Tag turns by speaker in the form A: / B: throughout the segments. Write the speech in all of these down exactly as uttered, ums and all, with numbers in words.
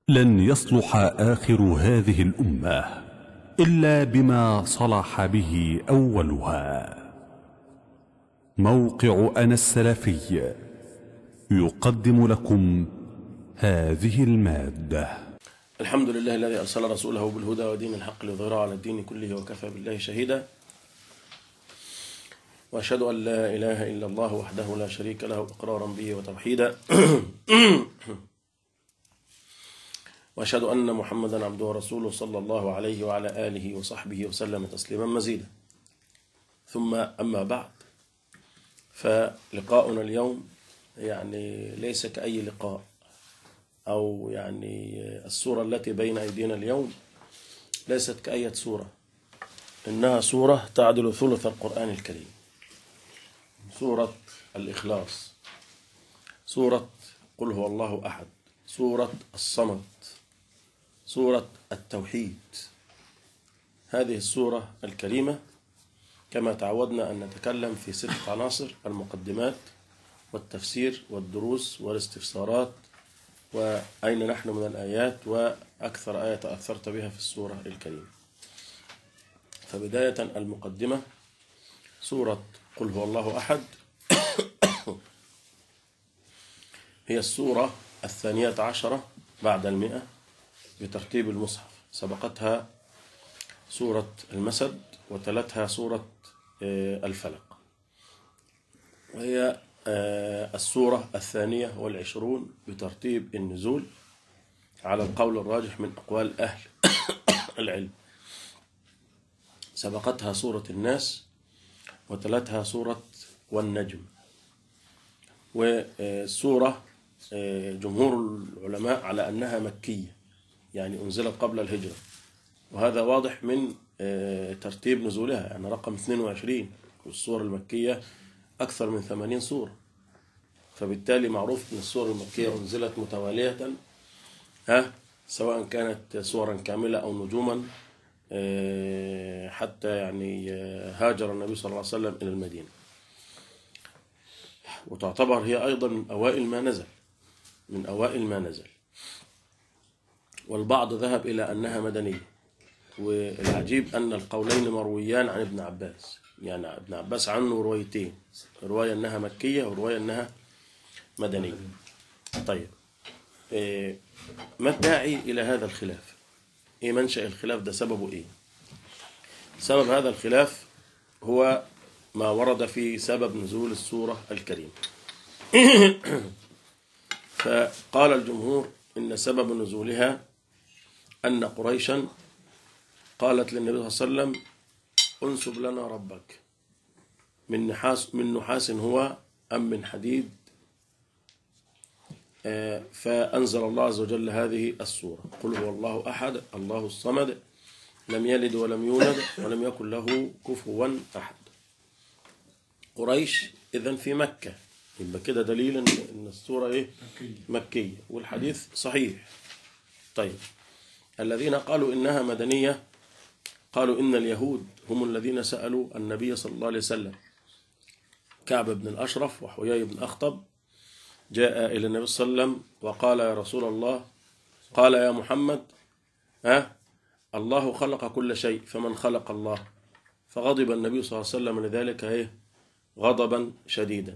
A: لن يصلح آخر هذه الأمة إلا بما صلح به أولها. موقع أنا السلفي يقدم لكم هذه المادة.
B: الحمد لله الذي أرسل رسوله بالهدى ودين الحق ليظهره على الدين كله وكفى بالله شهيدا، وأشهد أن لا إله إلا الله وحده لا شريك له إقرارا به وتوحيدا وأشهد أن محمدا عبده ورسوله صلى الله عليه وعلى آله وصحبه وسلم تسليما مزيدا. ثم أما بعد، فلقاؤنا اليوم يعني ليس كأي لقاء، أو يعني السورة التي بين أيدينا اليوم ليست كأي سورة، إنها سورة تعدل ثلث القرآن الكريم، سورة الإخلاص، سورة قل هو الله أحد، سورة الصمد، سورة التوحيد. هذه السورة الكريمة كما تعودنا أن نتكلم في ست عناصر: المقدمات والتفسير والدروس والاستفسارات، وأين نحن من الآيات، وأكثر آية تأثرت بها في السورة الكريمة. فبداية المقدمة، سورة قل هو الله أحد هي السورة الثانية عشرة بعد المئة بترتيب المصحف، سبقتها سورة المسد وتلتها سورة الفلق، وهي السورة الثانية والعشرون بترتيب النزول على القول الراجح من أقوال أهل العلم. سبقتها سورة الناس وتلتها سورة والنجم. والسورة جمهور العلماء على أنها مكية، يعني أنزلت قبل الهجرة، وهذا واضح من ترتيب نزولها، يعني رقم اثنين وعشرين، والسورة المكية أكثر من ثمانين سورة، فبالتالي معروف أن السورة المكية أنزلت متوالية، ها سواء كانت سورا كاملة أو نجوما، حتى يعني هاجر النبي صلى الله عليه وسلم إلى المدينة، وتعتبر هي أيضا من أوائل ما نزل من أوائل ما نزل والبعض ذهب إلى أنها مدنية. والعجيب أن القولين مرويان عن ابن عباس، يعني ابن عباس عنه روايتين، رواية أنها مكية ورواية أنها مدنية. طيب، ما الداعي إلى هذا الخلاف؟ إيه منشأ الخلاف ده؟ سببه إيه؟ سبب هذا الخلاف هو ما ورد في سبب نزول السورة الكريمة. فقال الجمهور إن سبب نزولها أن قريشا قالت للنبي صلى الله عليه وسلم: انسب لنا ربك، من نحاس من نحاس هو أم من حديد؟ فأنزل الله عز وجل هذه السورة: قل هو الله أحد الله الصمد لم يلد ولم يولد ولم يكن له كفوا أحد. قريش إذن في مكة، يبقى كده دليل إن السورة إيه؟ مكية، والحديث صحيح. طيب، الذين قالوا إنها مدنية قالوا إن اليهود هم الذين سألوا النبي صلى الله عليه وسلم. كعب بن الأشرف وحيي بن أخطب جاء إلى النبي صلى الله عليه وسلم وقال: يا رسول الله، قال: يا محمد، ها الله خلق كل شيء، فمن خلق الله؟ فغضب النبي صلى الله عليه وسلم لذلك إيه؟ غضبا شديدا.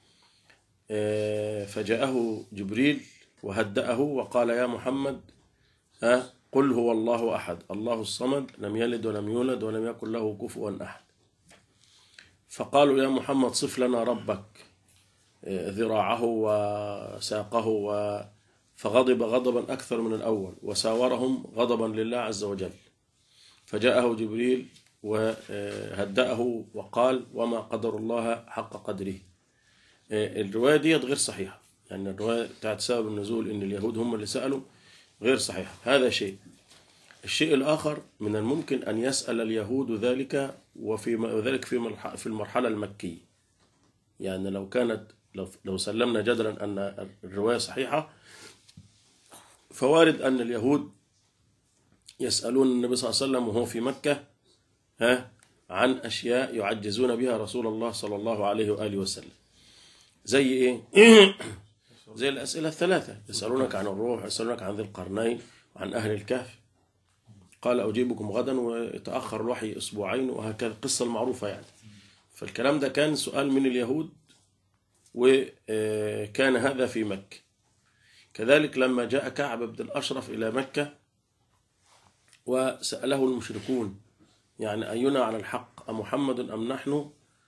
B: فجاءه جبريل وهدأه وقال: يا محمد، ها قل هو الله أحد الله الصمد لم يلد ولم يولد ولم يكن له كفوا أحد. فقالوا: يا محمد صف لنا ربك، ذراعه وساقه و... فغضب غضبا أكثر من الأول وساورهم غضبا لله عز وجل. فجاءه جبريل وهدأه وقال: وما قدر الله حق قدره. الرواية دي غير صحيحة، يعني الرواية بتاعت سبب النزول إن اليهود هم اللي سألوا غير صحيحة. هذا شيء. الشيء الآخر، من الممكن أن يسأل اليهود ذلك وفي ذلك في المرحلة المكية، يعني لو كانت لو, لو سلمنا جدلا أن الرواية صحيحة، فوارد أن اليهود يسألون النبي صلى الله عليه وسلم وهو في مكة ها عن أشياء يعجزون بها رسول الله صلى الله عليه وآله وسلم. زي إيه؟ زي الأسئلة الثلاثة، يسألونك عن الروح، يسألونك عن ذي القرنين وعن أهل الكهف، قال أجيبكم غدا ويتأخر الوحي أسبوعين، وهكذا القصة المعروفة يعني. فالكلام ده كان سؤال من اليهود، وكان هذا في مكة. كذلك لما جاء كعب بن الأشرف إلى مكة وسأله المشركون يعني أينا على الحق أمحمد أم نحن،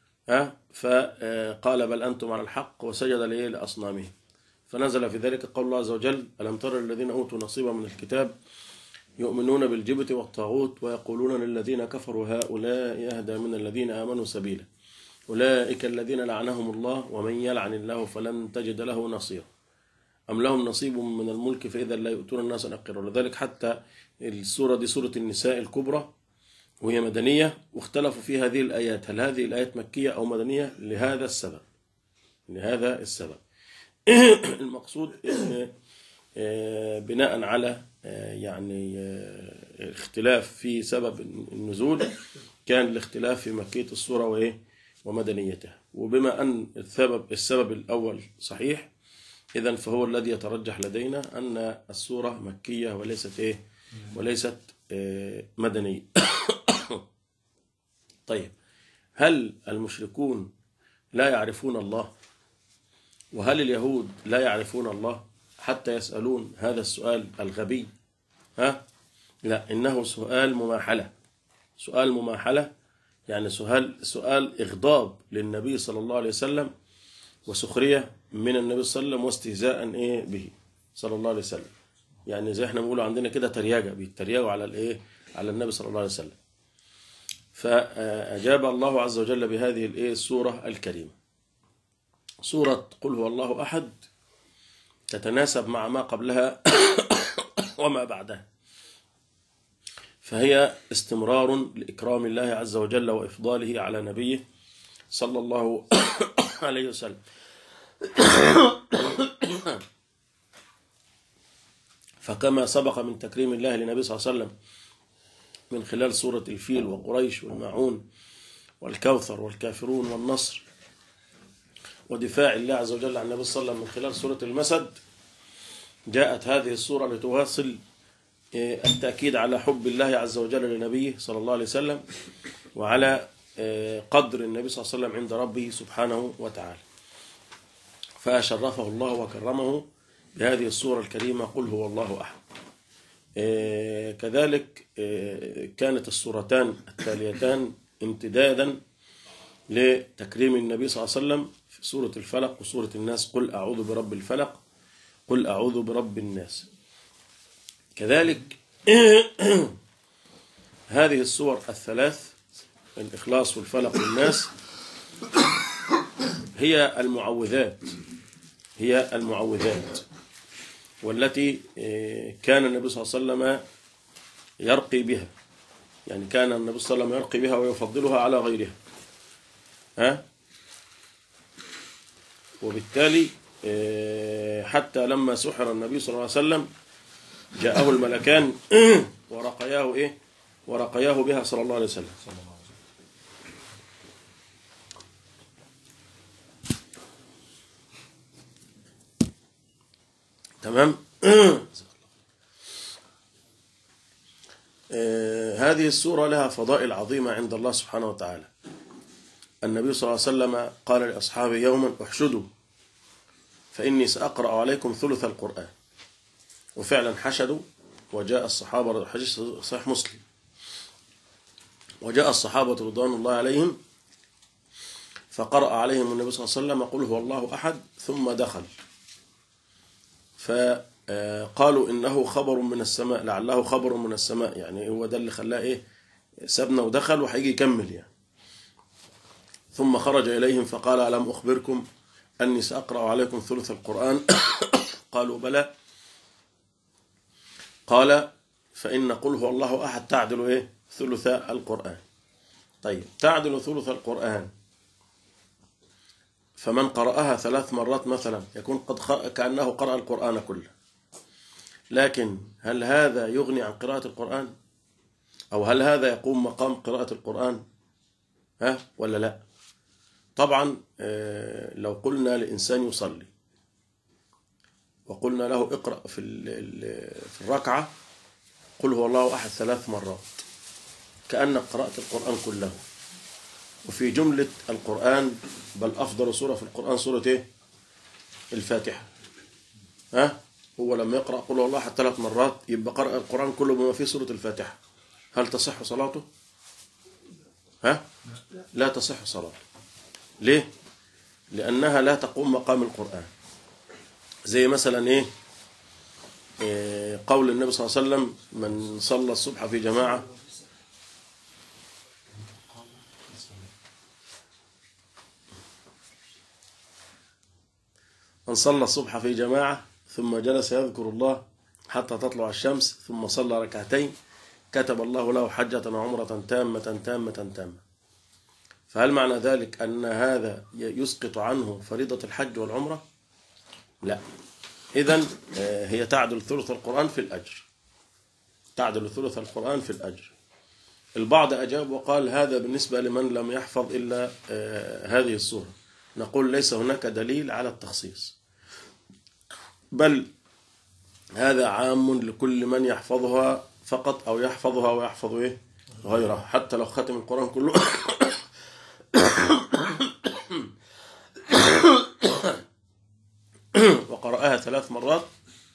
B: فقال بل أنتم على الحق، وسجد ليه لأصنامه. فنزل في ذلك قول الله عز وجل ألم تر الذين أوتوا نصيبا من الكتاب يؤمنون بالجبت والطاغوت ويقولون للذين كفروا هؤلاء يهدى من الذين آمنوا سبيلا أولئك الذين لعنهم الله ومن يلعن الله فلن تجد له نصيرا أم لهم نصيب من الملك فإذا لا يؤتون الناس نقيرا. ولذلك حتى السورة دي سورة النساء الكبرى وهي مدنية، واختلفوا في هذه الآيات هل هذه الآيات مكية أو مدنية لهذا السبب لهذا السبب المقصود إن بناء على يعني اختلاف في سبب النزول كان الاختلاف في مكية السورة وإيه ومدنيتها. وبما أن السبب السبب الأول صحيح، إذن فهو الذي يترجح لدينا أن السورة مكية وليست إيه وليست مدنية. طيب، هل المشركون لا يعرفون الله؟ وهل اليهود لا يعرفون الله حتى يسألون هذا السؤال الغبي؟ ها؟ لا، إنه سؤال مماحلة سؤال مماحلة يعني سؤال سؤال إغضاب للنبي صلى الله عليه وسلم، وسخرية من النبي صلى الله عليه وسلم، واستهزاء إيه به صلى الله عليه وسلم. يعني زي احنا بنقول عندنا كده ترياقة، بيتريقوا على الإيه على النبي صلى الله عليه وسلم. فأجاب الله عز وجل بهذه الإيه السورة الكريمة. سورة قل هو الله أحد تتناسب مع ما قبلها وما بعدها، فهي استمرار لإكرام الله عز وجل وإفضاله على نبيه صلى الله عليه وسلم. فكما سبق من تكريم الله للنبي صلى الله عليه وسلم من خلال سورة الفيل وقريش والماعون والكوثر والكافرون والنصر ودفاع الله عز وجل عن النبي صلى الله عليه وسلم من خلال سورة المسد، جاءت هذه السورة لتواصل التأكيد على حب الله عز وجل لنبيه صلى الله عليه وسلم، وعلى قدر النبي صلى الله عليه وسلم عند ربه سبحانه وتعالى. فشرفه الله وكرمه بهذه السورة الكريمة قل هو الله أحد. كذلك كانت السورتان التاليتان امتدادا لتكريم النبي صلى الله عليه وسلم في سورة الفلق وسورة الناس، قل أعوذ برب الفلق قل أعوذ برب الناس. كذلك هذه السور الثلاث الإخلاص والفلق والناس هي المعوذات هي المعوذات والتي كان النبي صلى الله عليه وسلم يرقي بها، يعني كان النبي صلى الله عليه وسلم يرقي بها ويفضلها على غيرها. ها؟ وبالتالي حتى لما سحر النبي صلى الله عليه وسلم جاءه الملكان ورقياه إيه ورقياه بها صلى الله عليه وسلم. تمام. هذه السورة لها فضائل عظيمة عند الله سبحانه وتعالى. النبي صلى الله عليه وسلم قال لأصحابه يوما احشدوا فإني سأقرأ عليكم ثلث القرآن، وفعلا حشدوا، وجاء الصحابة، حديث صحيح مسلم، وجاء الصحابة رضوان الله عليهم فقرأ عليهم النبي صلى الله عليه وسلم قل هو الله أحد ثم دخل، فقالوا إنه خبر من السماء، لعله خبر من السماء، يعني هو ده اللي خلاه إيه سابنا ودخل وهيجي يكمل يعني. ثم خرج إليهم فقال ألم أخبركم أني سأقرأ عليكم ثلث القرآن؟ قالوا بلى. قال فإن قل هو الله أحد تعدل إيه ثلث القرآن. طيب، تعدل ثلث القرآن، فمن قرأها ثلاث مرات مثلا يكون قد كأنه قرأ القرآن كله. لكن هل هذا يغني عن قراءة القرآن؟ أو هل هذا يقوم مقام قراءة القرآن؟ ها ولا لا؟ طبعا لو قلنا لإنسان يصلي وقلنا له اقرأ في في الركعة قل هو الله أحد ثلاث مرات كأنك قرأت القرآن كله. وفي جملة القرآن بل أفضل سورة في القرآن سورة إيه؟ الفاتحة. ها؟ هو لما يقرأ قل هو الله أحد ثلاث مرات يبقى قرأ القرآن كله بما فيه سورة الفاتحة. هل تصح صلاته؟ ها؟ لا تصح صلاته. ليه؟ لأنها لا تقوم مقام القرآن. زي مثلا إيه؟ إيه قول النبي صلى الله عليه وسلم من صلى الصبح في جماعة من صلى الصبح في جماعة ثم جلس يذكر الله حتى تطلع الشمس ثم صلى ركعتين كتب الله له حجة وعمرة تامة تامة تامة. فهل معنى ذلك أن هذا يسقط عنه فريضة الحج والعمرة؟ لا. إذن هي تعدل ثلث القرآن في الأجر، تعدل ثلث القرآن في الأجر. البعض أجاب وقال هذا بالنسبة لمن لم يحفظ إلا هذه السورة. نقول ليس هناك دليل على التخصيص، بل هذا عام لكل من يحفظها فقط أو يحفظها ويحفظ إيه غيرها، حتى لو ختم القرآن كله وقرأها ثلاث مرات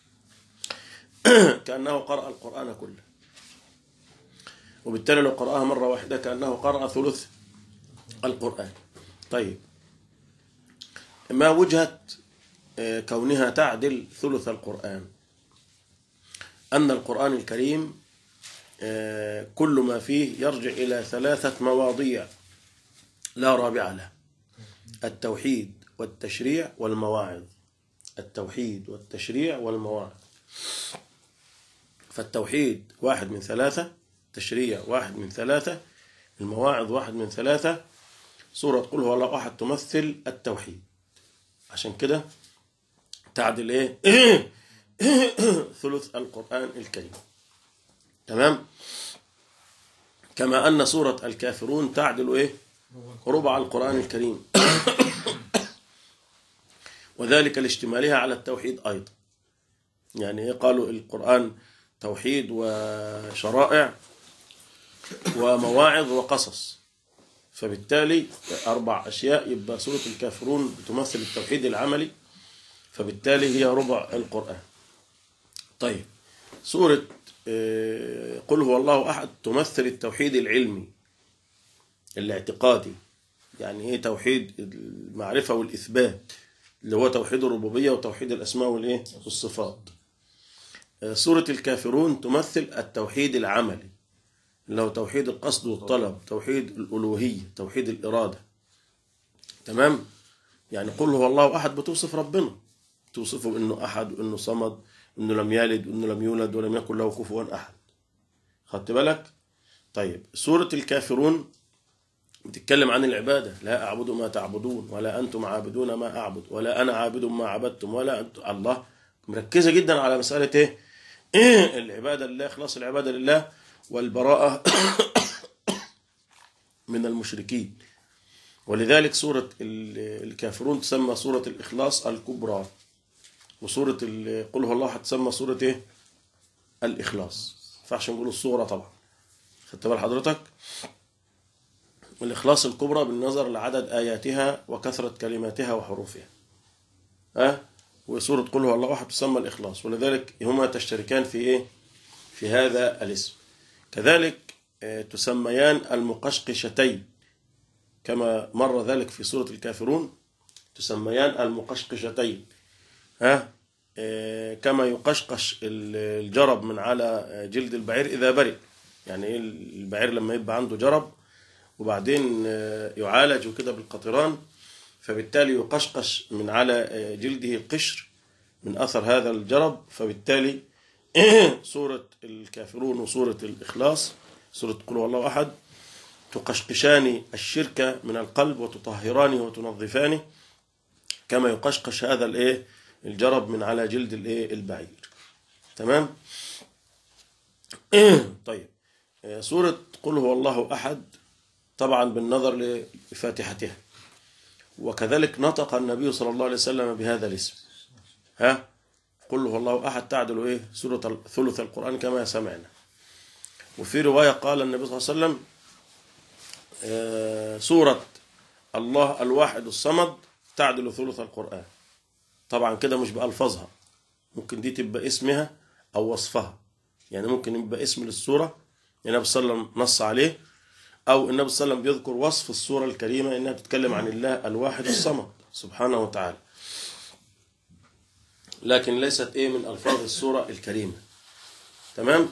B: كأنه قرأ القرآن كله، وبالتالي لو قرأها مرة واحدة كأنه قرأ ثلث القرآن. طيب، ما وجهة كونها تعدل ثلث القرآن؟ أن القرآن الكريم كل ما فيه يرجع إلى ثلاثة مواضيع لا رابع له: التوحيد والتشريع والمواعظ. التوحيد والتشريع والمواعظ. فالتوحيد واحد من ثلاثة، التشريع واحد من ثلاثة، المواعظ واحد من ثلاثة. سورة قل هو الله أحد تمثل التوحيد، عشان كده تعدل إيه ثلث القرآن الكريم. تمام؟ كما أن سورة الكافرون تعدل إيه ربع القرآن الكريم وذلك لاشتمالها على التوحيد أيضا. يعني إيه؟ قالوا القرآن توحيد وشرائع ومواعظ وقصص، فبالتالي أربع أشياء، يبقى سورة الكافرون بتمثل التوحيد العملي، فبالتالي هي ربع القرآن. طيب، سورة قل هو الله أحد تمثل التوحيد العلمي الاعتقادي. يعني إيه توحيد المعرفة والإثبات، اللي هو توحيد الربوبية وتوحيد الأسماء والإيه والصفات. سورة الكافرون تمثل التوحيد العملي، اللي هو توحيد القصد والطلب، توحيد الألوهية، توحيد الإرادة. تمام؟ يعني قل هو الله أحد بتوصف ربنا، توصفه إنه أحد وإنه صمد وإنه لم يلد وإنه لم يولد ولم يكن له كفوا أحد. خدت بالك؟ طيب، سورة الكافرون بتتكلم عن العبادة: لا أعبد ما تعبدون ولا أنتم عابدون ما أعبد ولا أنا عابد ما عبدتم ولا أنتم. الله مركزة جدا على مسألة إيه؟ إيه العبادة لله، إخلاص العبادة لله والبراءة من المشركين. ولذلك سورة الكافرون تسمى سورة الإخلاص الكبرى، وسورة قل هو الله أحد تسمى سورة إيه؟ الإخلاص. فعشان نقول الصورة طبعا. خدت بال حضرتك؟ الإخلاص الكبرى بالنظر لعدد آياتها وكثرة كلماتها وحروفها. أه؟ وسورة قل هو الله أحد تسمى الإخلاص، ولذلك هما تشتركان في إيه؟ في هذا الاسم. كذلك تسميان المقشقشتين كما مر ذلك في سورة الكافرون، تسميان المقشقشتين. ها أه؟ كما يقشقش الجرب من على جلد البعير إذا برئ. يعني إيه؟ البعير لما يبقى عنده جرب وبعدين يعالج كده بالقطران، فبالتالي يقشقش من على جلده القشر من أثر هذا الجرب. فبالتالي سورة الكافرون وسورة الإخلاص، سورة قل هو الله أحد، تقشقشان الشرك من القلب وتطهرانه وتنظفانه كما يقشقش هذا الايه الجرب من على جلد الايه البعير. تمام. طيب، سورة قل هو الله أحد طبعا بالنظر لفاتحتها، وكذلك نطق النبي صلى الله عليه وسلم بهذا الاسم. ها قل هو الله أحد تعدل إيه سورة ثلث القرآن كما سمعنا. وفي رواية قال النبي صلى الله عليه وسلم آه سورة الله الواحد الصمد تعدل ثلث القرآن. طبعا كده مش بألفاظها، ممكن دي تبقى اسمها أو وصفها، يعني ممكن يبقى اسم للسورة النبي صلى الله عليه وسلم نص عليه، أو النبي صلى الله عليه وسلم بيذكر وصف السورة الكريمة إنها تتكلم عن الله الواحد الصمد سبحانه وتعالى، لكن ليست إيه من ألفاظ السورة الكريمة. تمام.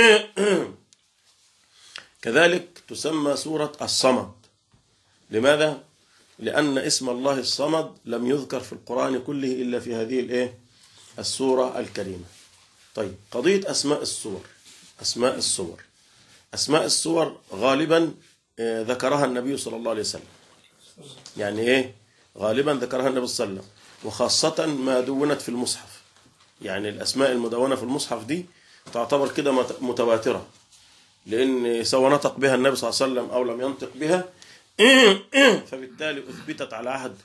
B: كذلك تسمى سورة الصمد. لماذا؟ لأن اسم الله الصمد لم يذكر في القرآن كله إلا في هذه الإيه السورة الكريمة. طيب، قضية أسماء السور. أسماء السور أسماء السور غالبا ذكرها النبي صلى الله عليه وسلم، يعني إيه غالبا ذكرها النبي صلى الله عليه وسلم، وخاصة ما دونت في المصحف. يعني الأسماء المدونة في المصحف دي تعتبر كده متواترة، لأن سواء نطق بها النبي صلى الله عليه وسلم أو لم ينطق بها فبالتالي أثبتت على عهد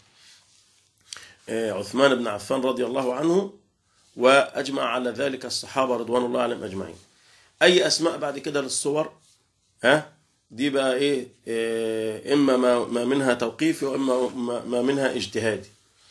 B: عثمان بن عفان رضي الله عنه، وأجمع على ذلك الصحابة رضوان الله عليهم أجمعين. أي أسماء بعد كده للصور ها دي بقى إيه, إيه إما ما منها توقيفي وإما ما منها اجتهادي،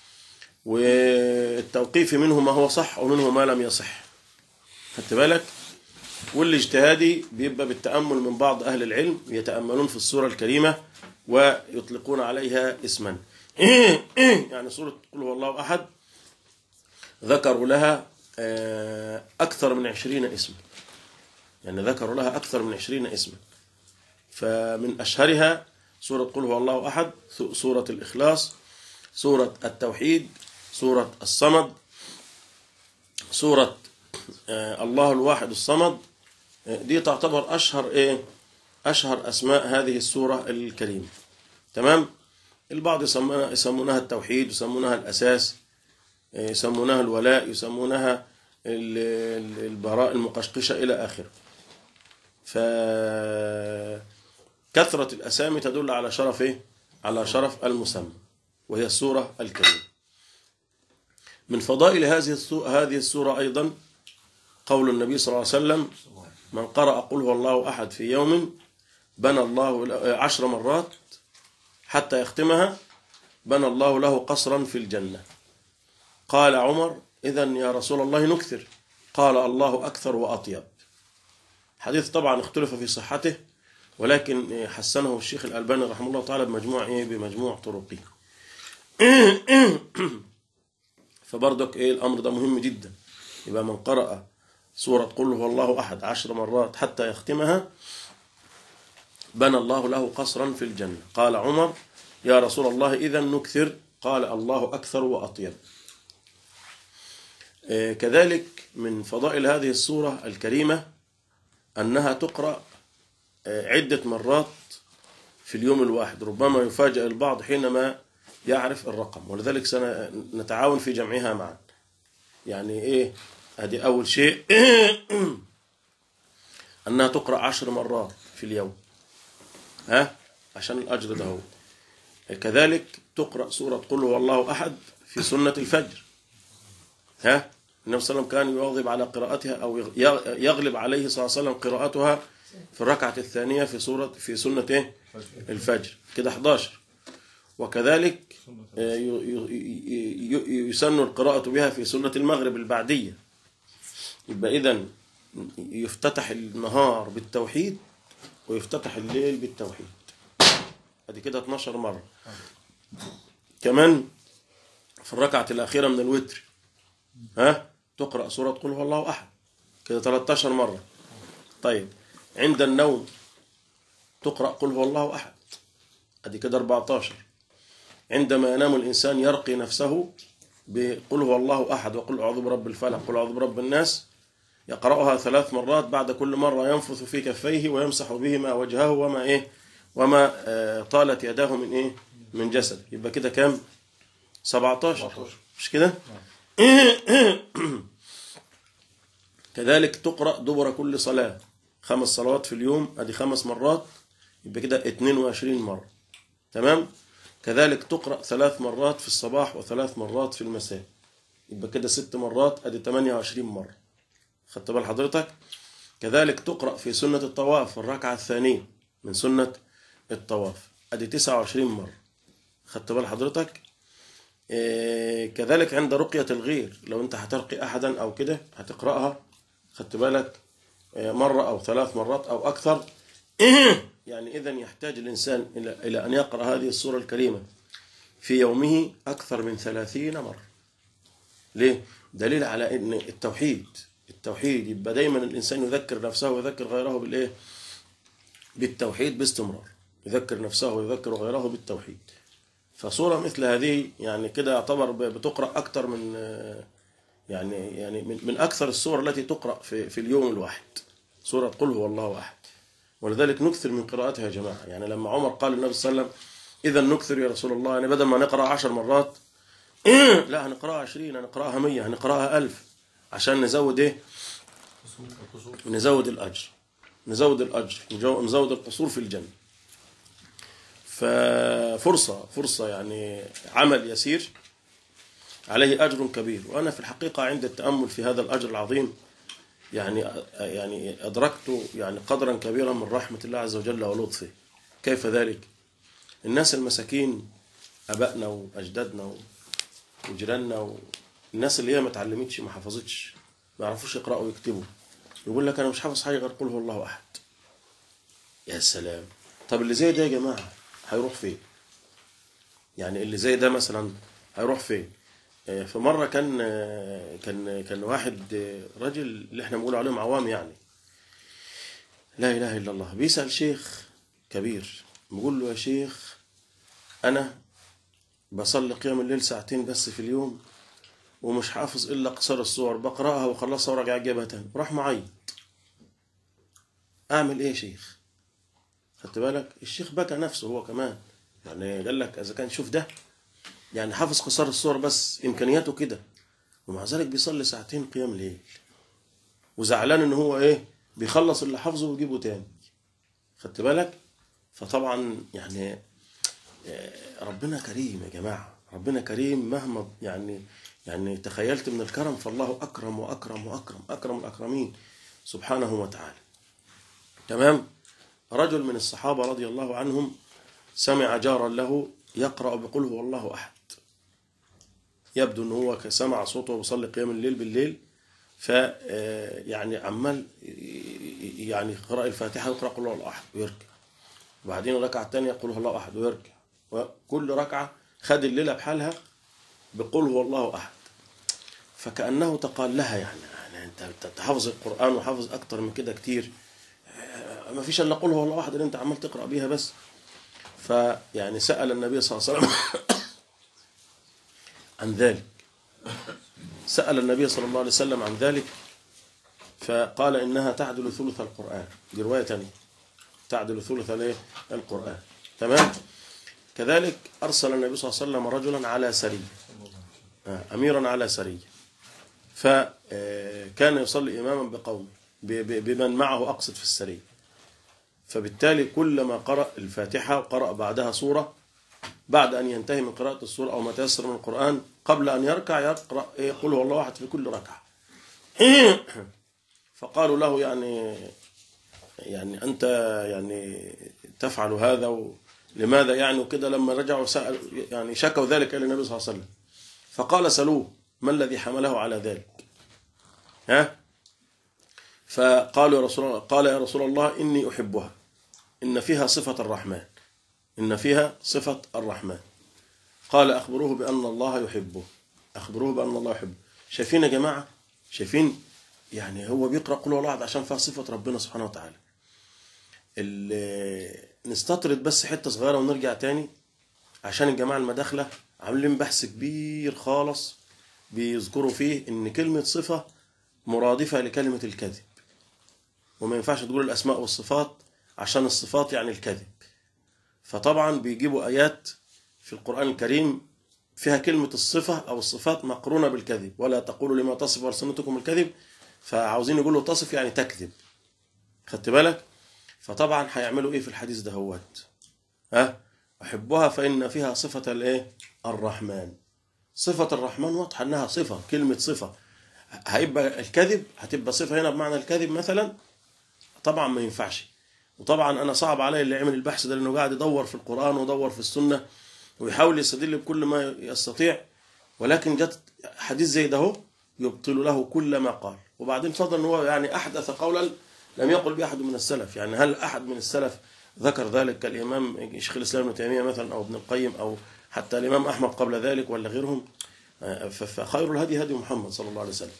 B: والتوقيفي منه ما هو صح ومنه ما لم يصح، خدت بالك؟ والاجتهادي بيبقى بالتأمل من بعض أهل العلم، يتأملون في السورة الكريمة ويطلقون عليها اسما. يعني سورة قل هو الله أحد ذكروا لها أكثر من عشرين اسما، يعني ذكروا لها أكثر من عشرين اسما. فمن أشهرها سورة قل هو الله أحد، سورة الإخلاص، سورة التوحيد، سورة الصمد، سورة الله الواحد الصمد. دي تعتبر أشهر إيه أشهر أسماء هذه السورة الكريمة. تمام. البعض يسمونها يسمونها التوحيد، يسمونها الأساس، يسمونها الولاء، يسمونها البراء المقشقشة إلى آخره. فكثرة الأسامي تدل على شرف إيه على شرف المسمى، وهي السورة الكريمة. من فضائل هذه هذه السورة أيضا قول النبي صلى الله عليه وسلم: من قرأ قل هو الله أحد في يوم بنى الله عشر مرات حتى يختمها بنى الله له قصرا في الجنة. قال عمر: إذن يا رسول الله نكثر. قال: الله أكثر وأطيب. حديث طبعا اختلف في صحته، ولكن حسنه الشيخ الألباني رحمه الله تعالى بمجموع إيه بمجموع طرقه. فبرضك إيه الأمر ده مهم جدا. يبقى من قرأ سورة قل هو الله أحد عشر مرات حتى يختمها بنى الله له قصرا في الجنة. قال عمر: يا رسول الله إذن نكثر. قال: الله أكثر وأطيب. كذلك من فضائل هذه السورة الكريمة أنها تقرأ عدة مرات في اليوم الواحد، ربما يفاجأ البعض حينما يعرف الرقم، ولذلك سنتعاون في جمعها معا. يعني إيه؟ هذه أول شيء أنها تقرأ عشر مرات في اليوم، ها عشان الأجر ده. هو كذلك تقرأ سورة قل هو الله أحد في سنة الفجر، ها النبي صلى الله عليه وسلم كان يواظب على قراءتها، أو يغلب عليه صلى الله عليه وسلم قراءتها في الركعة الثانية في سورة في سنة إيه؟ الفجر، كده إحدى عشر. وكذلك يسن القراءة بها في سنة المغرب البعدية. يبقى إذن يفتتح النهار بالتوحيد ويفتتح الليل بالتوحيد، ادي كده اثناشر مرة. كمان في الركعة الأخيرة من الوتر ها تقرأ سورة قل هو الله أحد، كده ثلاثة عشر مرة. طيب عند النوم تقرأ قل هو الله أحد، ادي كده أربعة عشر. عندما ينام الإنسان يرقي نفسه بقل هو الله أحد وقل أعوذ برب الفلق قل أعوذ برب الناس، يقرأها ثلاث مرات، بعد كل مرة ينفث في كفيه ويمسح بهما وجهه وما إيه وما آه طالت يداه من إيه من جسد. يبقى كده كام؟ سبعة عشر، مش كده؟ كذلك تقرأ دبر كل صلاة، خمس صلوات في اليوم، ادي خمس مرات، يبقى كده اثنين وعشرين مرة. تمام. كذلك تقرأ ثلاث مرات في الصباح وثلاث مرات في المساء، يبقى كده ست مرات ادي ثمانية وعشرين مرة. خدت بال حضرتك؟ كذلك تقرأ في سنة الطواف في الركعة الثانية من سنة الطواف ادي تسعة وعشرين مرة. خدت بال حضرتك؟ إيه كذلك عند رقية الغير، لو انت هترقي احدا او كده هتقرأها، خدت بالك، إيه مرة او ثلاث مرات او اكثر. يعني اذا يحتاج الانسان الى الى ان يقرأ هذه السورة الكريمة في يومه اكثر من ثلاثين مرة. ليه؟ دليل على ان التوحيد التوحيد يبقى دايما الانسان يذكر نفسه ويذكر غيره بالايه؟ بالتوحيد باستمرار، يذكر نفسه ويذكر غيره بالتوحيد. فصورة مثل هذه يعني كده يعتبر بتقرأ أكثر من يعني يعني من, من أكثر السور التي تقرأ في في اليوم الواحد، سورة قل هو الله أحد. ولذلك نكثر من قراءتها يا جماعة. يعني لما عمر قال للنبي صلى الله عليه وسلم إذا نكثر يا رسول الله، يعني بدل ما نقرأ عشر مرات لا هنقرأها عشرين، هنقرأها مية، هنقرأها ألف، عشان نزود إيه؟ نزود الأجر، نزود الأجر، نزود القصور في الجنة. ففرصة فرصة يعني عمل يسير عليه أجر كبير. وأنا في الحقيقة عند التأمل في هذا الأجر العظيم يعني يعني أدركت يعني قدرا كبيرا من رحمة الله عز وجل ولطفه. كيف ذلك؟ الناس المساكين، أبائنا وأجدادنا وجيراننا والناس اللي هي ما تعلمتش ما حفظتش ما يعرفوش يقرأوا ويكتبوا، يقول لك أنا مش حافظ حاجة غير قل هو الله أحد. يا سلام! طب اللي زي ده يا جماعة هيروح فين؟ يعني اللي زي ده مثلا هيروح فين؟ في مرة كان كان كان واحد راجل اللي احنا بنقول عليهم عوام يعني لا إله إلا الله، بيسأل شيخ كبير بيقول له يا شيخ أنا بصلي قيام الليل ساعتين بس في اليوم ومش حافظ إلا قصار الصور، بقرأها وخلصها وراجع أجيبها تاني. راح معيط. أعمل إيه يا شيخ؟ خدت بالك؟ الشيخ بكى نفسه هو كمان، يعني قال لك إذا كان شوف ده يعني حافظ قصار الصور بس إمكانياته كده، ومع ذلك بيصلي ساعتين قيام ليل وزعلان إن هو إيه بيخلص اللي حافظه ويجيبه تاني. خدت بالك؟ فطبعا يعني ربنا كريم يا جماعة، ربنا كريم مهما يعني يعني تخيلت من الكرم، فالله أكرم وأكرم وأكرم أكرم الأكرمين سبحانه وتعالى. تمام؟ رجل من الصحابة رضي الله عنهم سمع جارا له يقرأ بقل هو الله أحد. يبدو أنه هو سمع صوته وصلي قيام الليل بالليل، ف يعني عمال يعني قرأ الفاتحة ويقرأ قل هو الله أحد ويركع، وبعدين الركعة الثانية قل هو الله أحد ويركع، وكل ركعة خد الليلة بحالها بقل هو الله أحد. فكأنه تقال لها يعني, يعني أنت حافظ القرآن وحافظ أكتر من كده كتير، ما فيش إلا قل هو الله أحد اللي أنت عمال تقرأ بيها بس. فيعني سأل النبي صلى الله عليه وسلم عن ذلك، سأل النبي صلى الله عليه وسلم عن ذلك فقال إنها تعدل ثلث القرآن. دي رواية تانية، تعدل ثلث القرآن. تمام؟ كذلك أرسل النبي صلى الله عليه وسلم رجلا على سرية، أميرا على سرية، فكان يصلي إماما بقوم بمن معه أقصد في السرية. فبالتالي كلما قرأ الفاتحة وقرأ بعدها سورة، بعد أن ينتهي من قراءة السورة أو ما تيسر من القرآن، قبل أن يركع يقرأ قل هو الله أحد في كل ركعة. فقالوا له يعني يعني أنت يعني تفعل هذا لماذا يعني وكده. لما رجعوا سأل يعني شكوا ذلك إلى النبي صلى الله عليه وسلم، فقال سألوه ما الذي حمله على ذلك؟ ها؟ فقالوا يا رسول الله، قال يا رسول الله إني أحبها، إن فيها صفة الرحمن، إن فيها صفة الرحمن. قال أخبروه بأن الله يحبه، أخبروه بأن الله يحبه. شايفين يا جماعة؟ شايفين؟ يعني هو بيقرأ قل هو الله أحد عشان فيها صفة ربنا سبحانه وتعالى. نستطرد بس حتة صغيرة ونرجع تاني، عشان الجماعة المداخلة عاملين بحث كبير خالص بيذكروا فيه إن كلمة صفة مرادفة لكلمة الكذب، وما ينفعش تقول الأسماء والصفات عشان الصفات يعني الكذب. فطبعا بيجيبوا آيات في القرآن الكريم فيها كلمة الصفة أو الصفات مقرونة بالكذب، ولا تقولوا لما تصف ألسنتكم الكذب، فعاوزين يقولوا تصف يعني تكذب. خدت بالك؟ فطبعا هيعملوا إيه في الحديث ده؟ هوت ها أحبها فإن فيها صفة الإيه؟ الرحمن، صفة الرحمن واضحة أنها صفة، كلمة صفة. هيبقى الكذب هتبقى صفة هنا بمعنى الكذب مثلا؟ طبعا ما ينفعش. وطبعا أنا صعب علي اللي عمل البحث ده، لأنه قاعد يدور في القرآن ويدور في السنة ويحاول يستدل بكل ما يستطيع، ولكن جت حديث زي ده هو يبطل له كل ما قال. وبعدين فضل أنه هو يعني أحدث قولا لم يقل به أحد من السلف. يعني هل أحد من السلف ذكر ذلك كالإمام شيخ الإسلام ابن تيمية مثلا أو ابن القيم أو حتى الإمام أحمد قبل ذلك ولا غيرهم؟ فخير الهدي هدي محمد صلى الله عليه وسلم.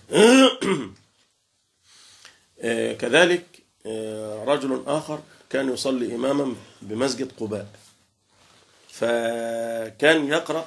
B: كذلك رجل آخر كان يصلي إماما بمسجد قباء، فكان يقرأ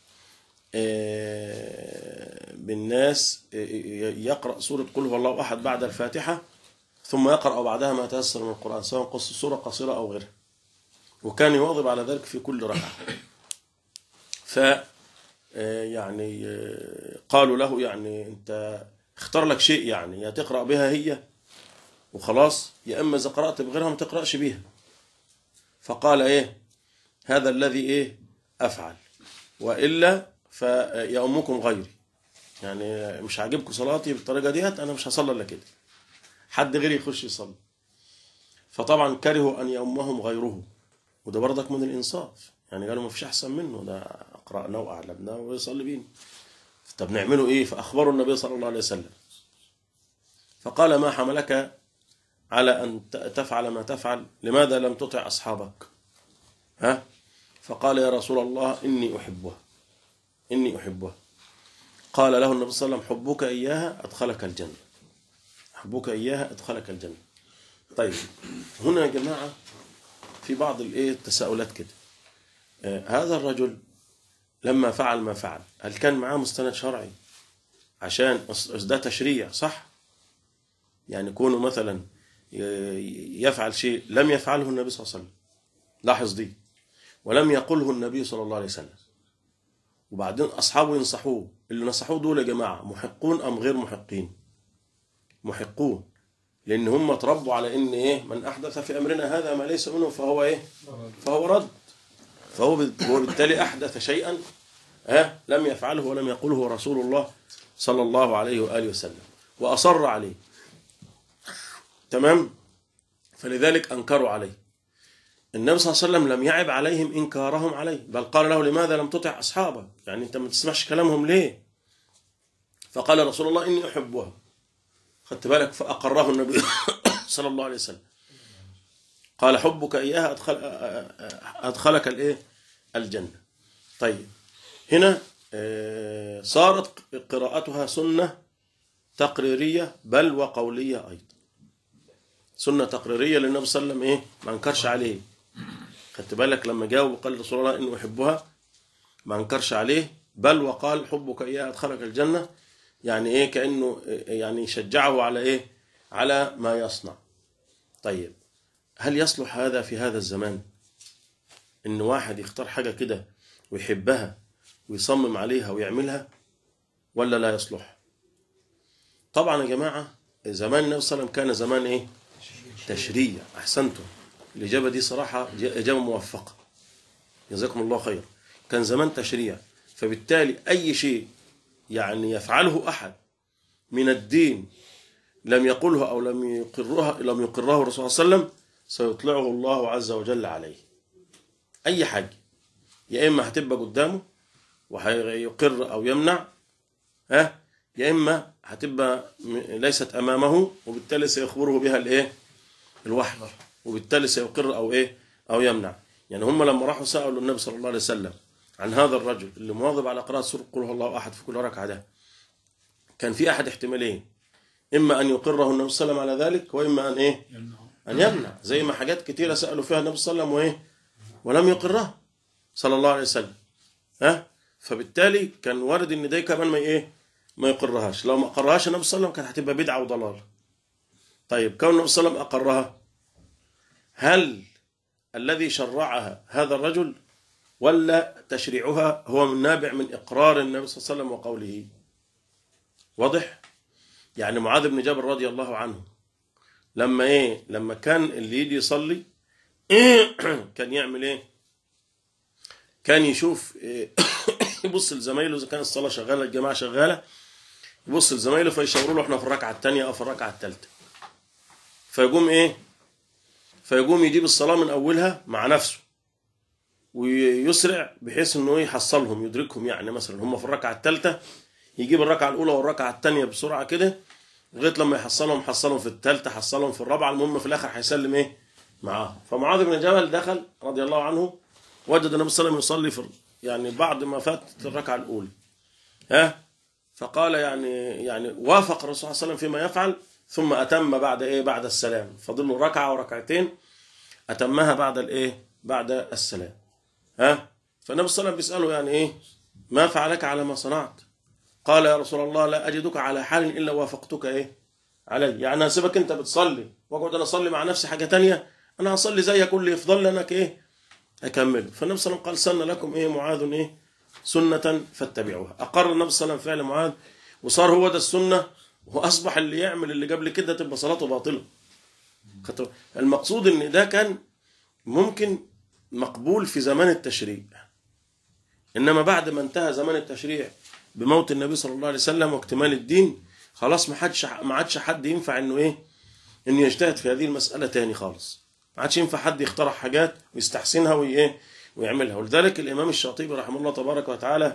B: بالناس، يقرأ سورة قل هو الله أحد بعد الفاتحة، ثم يقرأ بعدها ما تيسر من القرآن سواء قصة سورة قصيرة أو غيرها، وكان يواظب على ذلك في كل ركعة. ف يعني قالوا له يعني أنت اختار لك شيء، يعني يا تقرأ بها هي وخلاص، يا إما إذا قرأت بغيرها ما تقرأش بيها. فقال إيه هذا الذي إيه أفعل، وإلا فيأمكم غيري، يعني مش عاجبكم صلاتي بالطريقة ديت، أنا مش هصلي إلا كده، حد غيري يخش يصلي. فطبعا كرهوا أن يأمهم غيره، وده برضك من الإنصاف، يعني قالوا ما فيش أحسن منه، ده أقرأنا وأعلمنا ويصلي بينا، طب نعمله إيه؟ فأخبروا النبي صلى الله عليه وسلم، فقال ما حملك على أن تفعل ما تفعل؟ لماذا لم تطع أصحابك؟ ها؟ فقال يا رسول الله إني أحبها، إني أحبها. قال له النبي صلى الله عليه وسلم حبك إياها أدخلك الجنة، حبك إياها أدخلك الجنة. طيب هنا يا جماعة في بعض الإيه التساؤلات كده. آه هذا الرجل لما فعل ما فعل هل كان معاه مستند شرعي؟ عشان ده تشريع صح؟ يعني كونه مثلا يفعل شيء لم يفعله النبي صلى الله عليه وسلم، لاحظ دي، ولم يقله النبي صلى الله عليه وسلم، وبعدين أصحابه ينصحوه. اللي نصحوه دول يا جماعة محقون أم غير محقين؟ محقون، لأن هم تربوا على إن إيه من أحدث في أمرنا هذا ما ليس منه فهو إيه فهو رد. فهو بالتالي أحدث شيئا ها لم يفعله ولم يقله رسول الله صلى الله عليه وآله وسلم، وأصر عليه. تمام؟ فلذلك أنكروا عليه. النبي صلى الله عليه وسلم لم يعب عليهم إنكارهم عليه، بل قال له لماذا لم تطع أصحابك؟ يعني أنت ما تسمعش كلامهم ليه؟ فقال رسول الله إني أحبها، خدت بالك؟ فأقره النبي صلى الله عليه وسلم، قال حبك إياها أدخل أدخلك الإيه الجنة. طيب هنا صارت قراءتها سنة تقريرية بل وقولية أيضا، سنة تقريرية للنبي صلى الله عليه وسلم إيه ما انكرش عليه. خدت بالك لما جاوب وقال رسول الله إنه أحبها ما انكرش عليه، بل وقال حبك إياها أدخلك الجنة، يعني إيه كأنه يعني شجعه على إيه على ما يصنع. طيب هل يصلح هذا في هذا الزمان؟ إن واحد يختار حاجة كده ويحبها ويصمم عليها ويعملها، ولا لا يصلح؟ طبعا يا جماعة زمان النبي صلى الله عليه وسلم كان زمان إيه تشريع. أحسنتم، الإجابة دي صراحة إجابة موفقة، جزاكم الله خير. كان زمان تشريع، فبالتالي أي شيء يعني يفعله أحد من الدين لم يقله أو لم يقرها لم يقره الرسول صلى الله عليه وسلم سيطلعه الله عز وجل عليه. أي حاجة يا إما هتبقى قدامه وهيقر أو يمنع، ها، يا إما هتبقى ليست أمامه وبالتالي سيخبره بها الإيه الوحي، وبالتالي سيقر أو إيه أو يمنع. يعني هم لما راحوا سألوا النبي صلى الله عليه وسلم عن هذا الرجل اللي مواظب على قراءة سورة قل هو الله أحد في كل ركعة، ده كان في أحد احتمالين، إما أن يقره النبي صلى الله عليه وسلم على ذلك، وإما أن إيه أن يمنع، زي ما حاجات كتيرة سألوا فيها النبي صلى الله عليه وسلم وإيه ولم يقره صلى الله عليه وسلم، ها. فبالتالي كان وارد إن ده كمان ما إيه ما يقرهاش. لو ما أقرهاش النبي صلى الله عليه وسلم كانت هتبقى بدعة وضلال. طيب كون النبي صلى الله عليه وسلم أقرها، هل الذي شرعها هذا الرجل ولا تشريعها هو من نابع من إقرار النبي صلى الله عليه وسلم وقوله؟ واضح؟ يعني معاذ بن جبل رضي الله عنه لما إيه لما كان اللي يجي يصلي إيه كان يعمل إيه؟ كان يشوف إيه يبص لزمايله إذا كان الصلاة شغالة الجماعة شغالة، يبص لزمايله فيشاوروا له احنا في الركعة الثانية أو في الركعة الثالثة، فيقوم إيه؟ فيقوم يجيب الصلاة من أولها مع نفسه ويسرع بحيث إنه يحصلهم يدركهم، يعني مثلا هم في الركعة الثالثة يجيب الركعة الأولى والركعة الثانية بسرعة كده لغاية لما يحصلهم، حصلهم في الثالثة، حصلهم في الرابعة، المهم في الآخر هيسلم إيه؟ معاه. فمعاذ بن جبل دخل رضي الله عنه وجد النبي صلى الله عليه وسلم يصلي في يعني بعد ما فات الركعة الأولى، ها فقال يعني يعني وافق الرسول صلى الله عليه وسلم فيما يفعل، ثم أتم بعد إيه؟ بعد السلام، فضل له ركعة وركعتين أتمها بعد الإيه؟ بعد السلام. ها فالنبي صلى الله عليه وسلم بيسأله يعني إيه؟ ما فعلك على ما صنعت؟ قال يا رسول الله لا أجدك على حال إلا وافقتك إيه؟ علي، يعني هسيبك أنت بتصلي وأقعد أنا أصلي مع نفسي حاجة تانية؟ أنا هصلي زيك اللي يفضل لك إيه؟ أكمل. فالنبي صلى الله عليه وسلم قال سن لكم إيه معاذ إيه؟ سنة فاتبعوها. أقر النبي صلى الله عليه وسلم فعل معاذ وصار هو ده السنة، وأصبح اللي يعمل اللي قبل كده تبقى صلاته باطلة. المقصود إن ده كان ممكن مقبول في زمان التشريع، إنما بعد ما انتهى زمان التشريع بموت النبي صلى الله عليه وسلم واكتمال الدين خلاص ما حدش ما عادش حد ينفع إنه إيه؟ إنه يجتهد في هذه المسألة تاني خالص. ما عادش ينفع حد يخترع حاجات ويستحسنها وإيه ويعملها. ولذلك الإمام الشاطبي رحمه الله تبارك وتعالى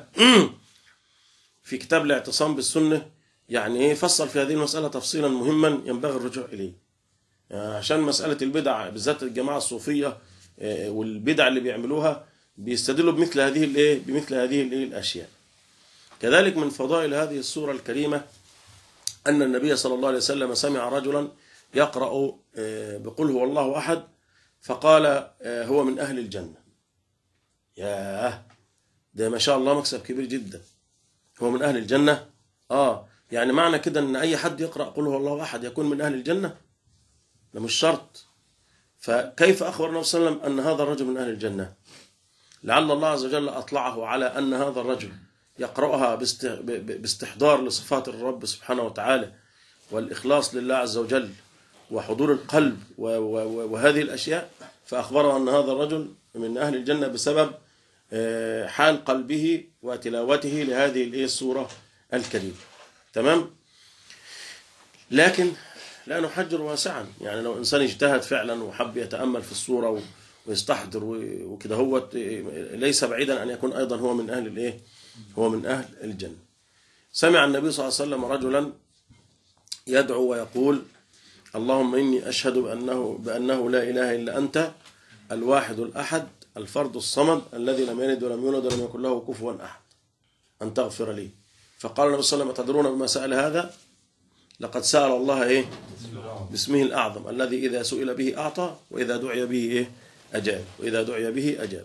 B: في كتاب الاعتصام بالسنة يعني إيه فصل في هذه المسألة تفصيلا مهما ينبغي الرجوع إليه، يعني عشان مسألة البدع بالذات الجماعة الصوفية والبدع اللي بيعملوها بيستدلوا بمثل هذه الإيه بمثل هذه الإيه الأشياء. كذلك من فضائل هذه السورة الكريمة أن النبي صلى الله عليه وسلم سمع رجلا يقرأ بقول هو الله أحد فقال هو من أهل الجنة. ياه ده ما شاء الله مكسب كبير جدا، هو من أهل الجنة. آه يعني معنى كده أن أي حد يقرأ قل هو الله أحد يكون من أهل الجنة؟ ده مش شرط. فكيف أخبر النبي صلى الله عليه وسلم أن هذا الرجل من أهل الجنة؟ لعل الله عز وجل أطلعه على أن هذا الرجل يقرأها باستحضار لصفات الرب سبحانه وتعالى والإخلاص لله عز وجل وحضور القلب وهذه الأشياء، فأخبره أن هذا الرجل من أهل الجنة بسبب حال قلبه وتلاوته لهذه السورة الكريمة. تمام. لكن لا نحجر واسعا، يعني لو إنسان اجتهد فعلا وحب يتأمل في السورة ويستحضر وكده هو ليس بعيدا أن يكون أيضا هو من أهل الإيه هو من أهل الجنة. سمع النبي صلى الله عليه وسلم رجلا يدعو ويقول اللهم إني أشهد بأنه, بأنه لا إله إلا أنت الواحد الأحد الفرد الصمد الذي لم يلد ولم يولد ولم يكن له كفوا أحد أن تغفر لي. فقال النبي صلى الله عليه وسلم تدرون بما سأل هذا؟ لقد سأل الله إيه؟ باسمه الأعظم الذي إذا سئل به أعطى وإذا دعي به إيه؟ أجاب وإذا دعي به أجاب.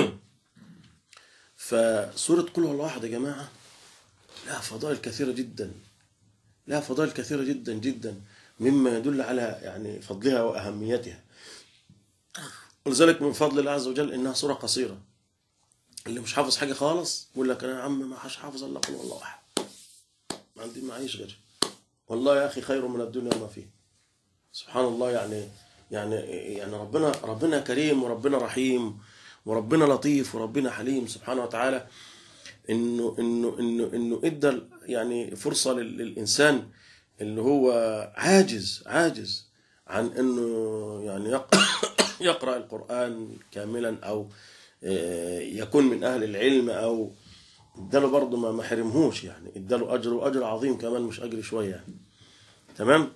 B: فسورة قل هو الله أحد يا جماعة لها فضائل كثيرة جدا، لها فضائل كثيرة جدا جدا مما يدل على يعني فضلها وأهميتها. ولذلك من فضل الله عز وجل إنها سورة قصيرة. اللي مش حافظ حاجة خالص يقول لك أنا يا عم ما حاش حافظ إلا قل هو الله أحد، ما عندي معيش غير والله يا أخي خير من الدنيا وما فيه. سبحان الله. يعني يعني يعني ربنا ربنا كريم وربنا رحيم وربنا لطيف وربنا حليم سبحانه وتعالى، إنه إنه إنه إنه إدى يعني فرصة للإنسان اللي هو عاجز عاجز عن إنه يعني يقرأ القرآن كاملا أو يكون من أهل العلم أو اداله برضه ما ما حرمهوش، يعني اداله أجر وأجر عظيم كمان مش أجر شوية يعني. تمام.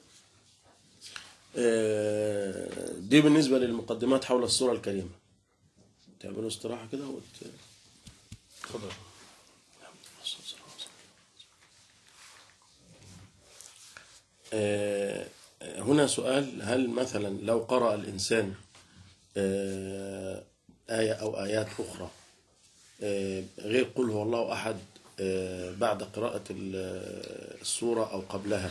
B: دي بالنسبة للمقدمات حول السورة الكريمة. تعملوا استراحة كده وت... خضر. هنا سؤال: هل مثلا لو قرأ الإنسان آية أو آيات أخرى غير قل هو الله أحد بعد قراءة السورة أو قبلها،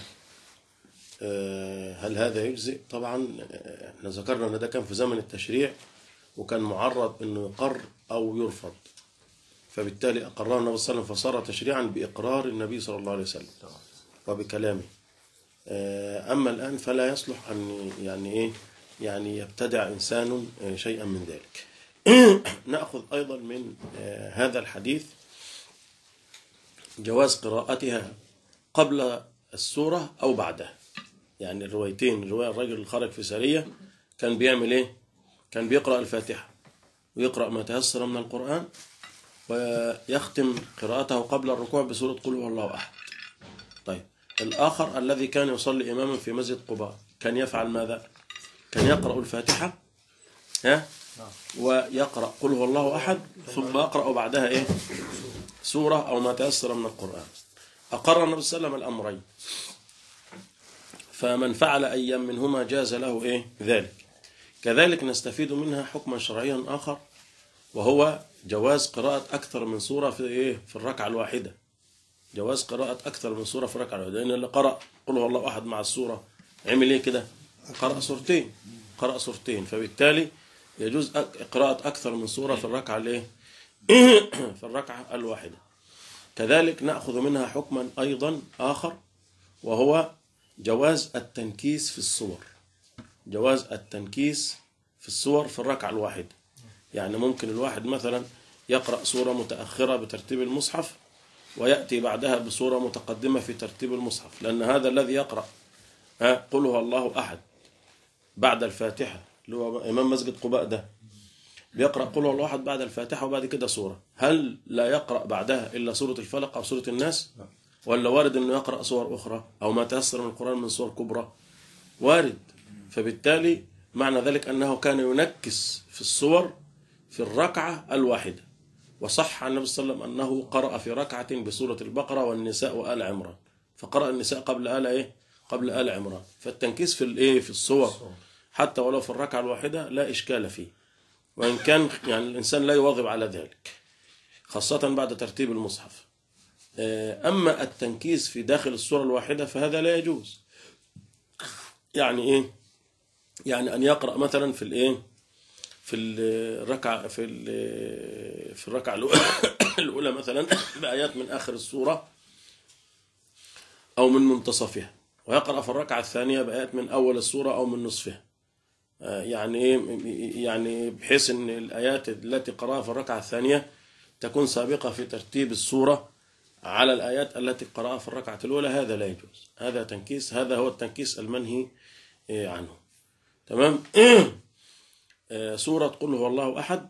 B: هل هذا يجزئ؟ طبعا احنا ذكرنا أن ده كان في زمن التشريع وكان معرض أنه يقر أو يرفض، فبالتالي أقرره النبي صلى الله عليه وسلم فصار تشريعا بإقرار النبي صلى الله عليه وسلم وبكلامه. أما الآن فلا يصلح أن يعني إيه يعني يبتدع إنسان شيئا من ذلك. نأخذ أيضا من هذا الحديث جواز قراءتها قبل السورة أو بعدها. يعني الروايتين، رواية الرجل الخارج في سرية كان بيعمل إيه؟ كان بيقرأ الفاتحة ويقرأ ما تيسر من القرآن ويختم قراءته قبل الركوع بسورة قل هو الله أحد. طيب الآخر الذي كان يصلي إماما في مسجد قباء كان يفعل ماذا؟ كان يقرأ الفاتحة ها ويقرأ قل هو الله أحد ثم يقرأ بعدها إيه؟ سورة أو ما تيسر من القرآن. أقر النبي صلى الله عليه وسلم الأمرين، فمن فعل أي منهما جاز له إيه؟ ذلك. كذلك نستفيد منها حكما شرعيا آخر، وهو جواز قراءة أكثر من سورة في إيه؟ في الركعة الواحدة. جواز قراءة أكثر من سورة في الركعة الواحدة، لأن اللي قرأ قل هو الله أحد مع السورة عمل إيه كده؟ قرأ سورتين، قرأ سورتين، فبالتالي يجوز قراءة أكثر من سورة في الركعة الإيه؟ في الركعة الواحدة. كذلك نأخذ منها حكما أيضا آخر، وهو جواز التنكيس في الصور. جواز التنكيس في الصور في الركعة الواحدة. يعني ممكن الواحد مثلا يقرأ سورة متأخرة بترتيب المصحف ويأتي بعدها بسورة متقدمة في ترتيب المصحف، لأن هذا الذي يقرأ قل هو الله أحد بعد الفاتحة اللي هو إمام مسجد قباء ده بيقرأ قل هو الله أحد بعد الفاتحة وبعد كده سورة، هل لا يقرأ بعدها إلا سورة الفلق أو سورة الناس؟ ولا وارد أنه يقرأ سور أخرى أو ما تيسر من القرآن من سور كبرى؟ وارد. فبالتالي معنى ذلك أنه كان ينكس في السور في الركعة الواحدة. وصح عن النبي صلى الله عليه وسلم أنه قرأ في ركعة بسورة البقرة والنساء وآل عمران، فقرأ النساء قبل آل إيه؟ قبل آل عمران. فالتنكيس في الإيه؟ في السور حتى ولو في الركعة الواحدة لا إشكال فيه، وإن كان يعني الإنسان لا يواظب على ذلك خاصة بعد ترتيب المصحف. أما التنكيس في داخل السورة الواحدة فهذا لا يجوز. يعني إيه؟ يعني أن يقرأ مثلا في الإيه؟ في الركعة في في الركعة الأولى مثلا بآيات من آخر السورة أو من منتصفها، ويقرأ في الركعة الثانية بآيات من أول السورة أو من نصفها. يعني إيه؟ يعني بحيث أن الآيات التي قرأها في الركعة الثانية تكون سابقة في ترتيب السورة على الآيات التي قرأها في الركعة الأولى. هذا لا يجوز، هذا تنكيس، هذا هو التنكيس المنهي عنه. تمام. سورة قل هو الله أحد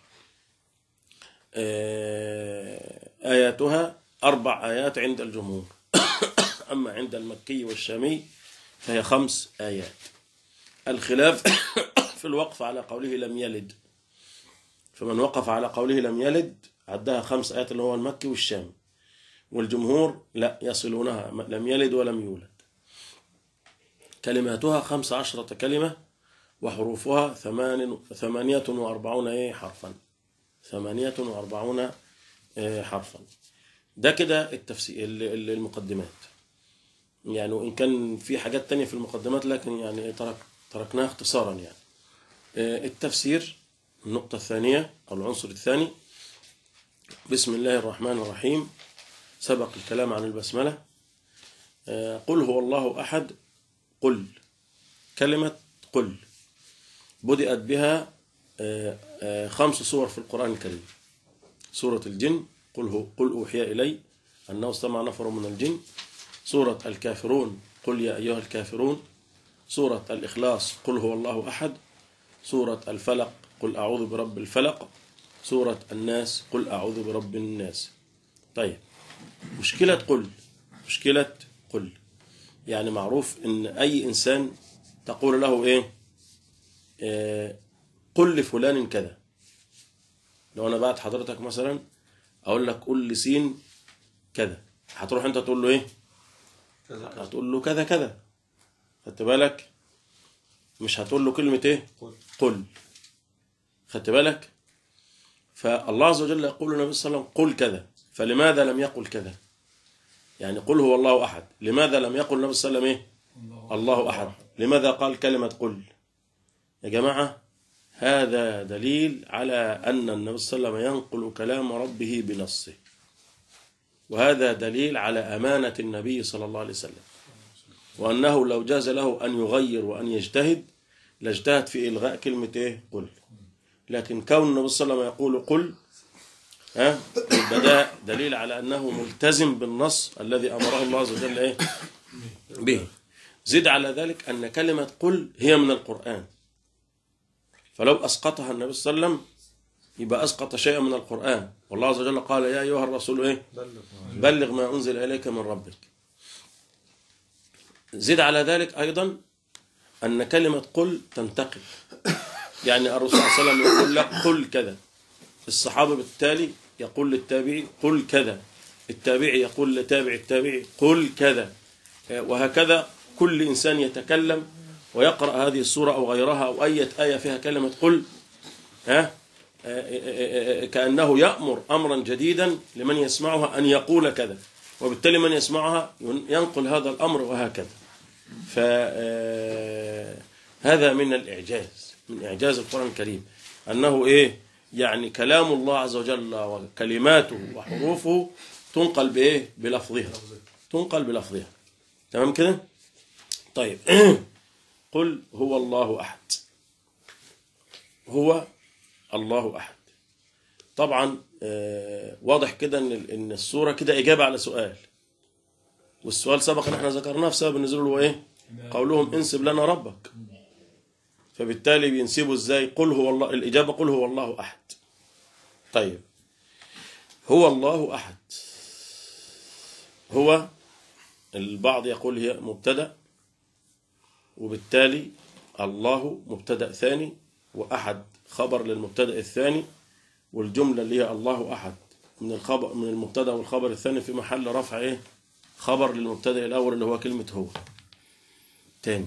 B: آياتها أربع آيات عند الجمهور، أما عند المكي والشامي فهي خمس آيات. الخلاف في الوقف على قوله لم يلد، فمن وقف على قوله لم يلد عدها خمس آيات اللي هو المكي والشامي، والجمهور لا يصلونها لم يلد ولم يولد. كلماتها خمس عشرة كلمة وحروفها ثمان ثمانية وأربعون إيه حرفا ثمانية وأربعون إيه حرفا. ده كده التفسير المقدمات. يعني وإن كان في حاجات تانية في المقدمات لكن يعني ترك تركناها اختصارا. يعني التفسير النقطة الثانية أو العنصر الثاني، بسم الله الرحمن الرحيم. سبق الكلام عن البسملة. قل هو الله أحد. قل، كلمة قل بدأت بها خمس سور في القرآن الكريم. سورة الجن قل هو قل أوحي إلي أنه استمع نفر من الجن. سورة الكافرون قل يا أيها الكافرون. سورة الإخلاص قل هو الله أحد. سورة الفلق قل أعوذ برب الفلق. سورة الناس قل أعوذ برب الناس. طيب، مشكلة قل مشكلة قل يعني معروف إن أي إنسان تقول له إيه؟ آه قل لفلان كذا. لو أنا بعت حضرتك مثلا أقول لك قل لسين كذا، هتروح أنت تقول له إيه؟ هتقول له كذا كذا. خدت بالك؟ مش هتقول له كلمة إيه؟ قل. خدت بالك؟ فالله عز وجل يقول للنبي صلى الله عليه وسلم قل كذا، فلماذا لم يقل كذا؟ يعني قل هو الله أحد، لماذا لم يقل النبي صلى الله عليه وسلم إيه؟ الله أحد. لماذا قال كلمة قل؟ يا جماعة هذا دليل على أن النبي صلى الله عليه وسلم ينقل كلام ربه بنصه، وهذا دليل على أمانة النبي صلى الله عليه وسلم، وأنه لو جاز له أن يغير وأن يجتهد لاجتهد في إلغاء كلمة إيه؟ قل. لكن كون النبي صلى الله عليه وسلم يقول قل ها يبقى ده دليل على أنه ملتزم بالنص الذي أمره الله عز وجل إيه به. زد على ذلك أن كلمة قل هي من القرآن، فلو أسقطها النبي صلى الله عليه وسلم يبقى أسقط شيئا من القرآن، والله عز وجل قال يا أيها الرسول إيه بلغ ما أنزل إليك من ربك. زد على ذلك أيضا أن كلمة قل تنتقل، يعني الرسول صلى الله عليه وسلم يقول لك قل كذا، الصحابة بالتالي يقول للتابعي قل كذا، التابعي يقول لتابع التابعي قل كذا، وهكذا كل إنسان يتكلم ويقرأ هذه السورة أو غيرها أو أي آية فيها كلمة قل ها كأنه يأمر أمرا جديدا لمن يسمعها أن يقول كذا، وبالتالي من يسمعها ينقل هذا الأمر وهكذا. فهذا من الإعجاز، من إعجاز القرآن الكريم أنه إيه يعني كلام الله عز وجل وكلماته وحروفه تنقل بإيه بلفظها، تنقل بلفظها. تمام كده؟ طيب قل هو الله أحد، هو الله أحد. طبعا آه واضح كده ان ان السوره كده اجابه على سؤال، والسؤال سبق ان احنا ذكرناه في سبب النزول هو ايه قولهم انسب لنا ربك، فبالتالي بينسبوا ازاي قل هو الله، الاجابه قل هو الله احد. طيب هو الله احد، هو البعض يقول هي مبتدا، وبالتالي الله مبتدا ثاني واحد خبر للمبتدا الثاني، والجملة اللي هي الله أحد من الخبر من المبتدا والخبر الثاني في محل رفع إيه خبر للمبتدا الأول اللي هو كلمة هو. تاني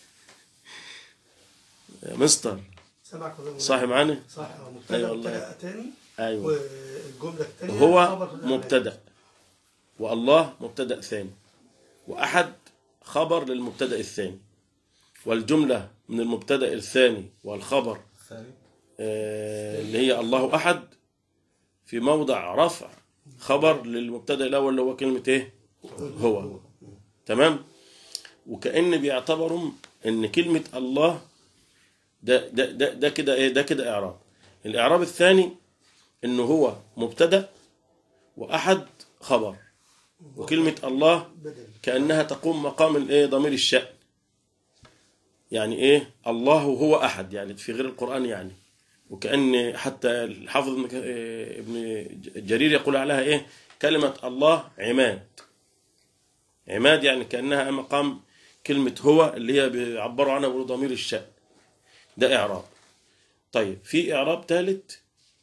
B: مستر صح معانا؟
C: صح. مبتدا أيوة مبتدا تاني.
B: أيوة.
C: والجملة الثانية
B: هو مبتدا والله مبتدا ثاني وأحد خبر للمبتدا الثاني، والجملة من المبتدا الثاني والخبر الثاني اللي هي الله أحد في موضع رفع خبر للمبتدا الأول اللي هو كلمة إيه هو. تمام. وكأن بيعتبروا إن كلمة الله ده ده ده ده كده إيه ده كده إعراب. الإعراب الثاني إنه هو مبتدا وأحد خبر، وكلمة الله كأنها تقوم مقام الإيه ضمير الشأن، يعني إيه الله هو أحد يعني في غير القرآن يعني. وكأن حتى الحافظ ابن جرير يقول عليها إيه كلمة الله عماد، عماد يعني كأنها مقام كلمة هو اللي هي بيعبروا عنها بضمير الشأن. ده إعراب. طيب في إعراب ثالث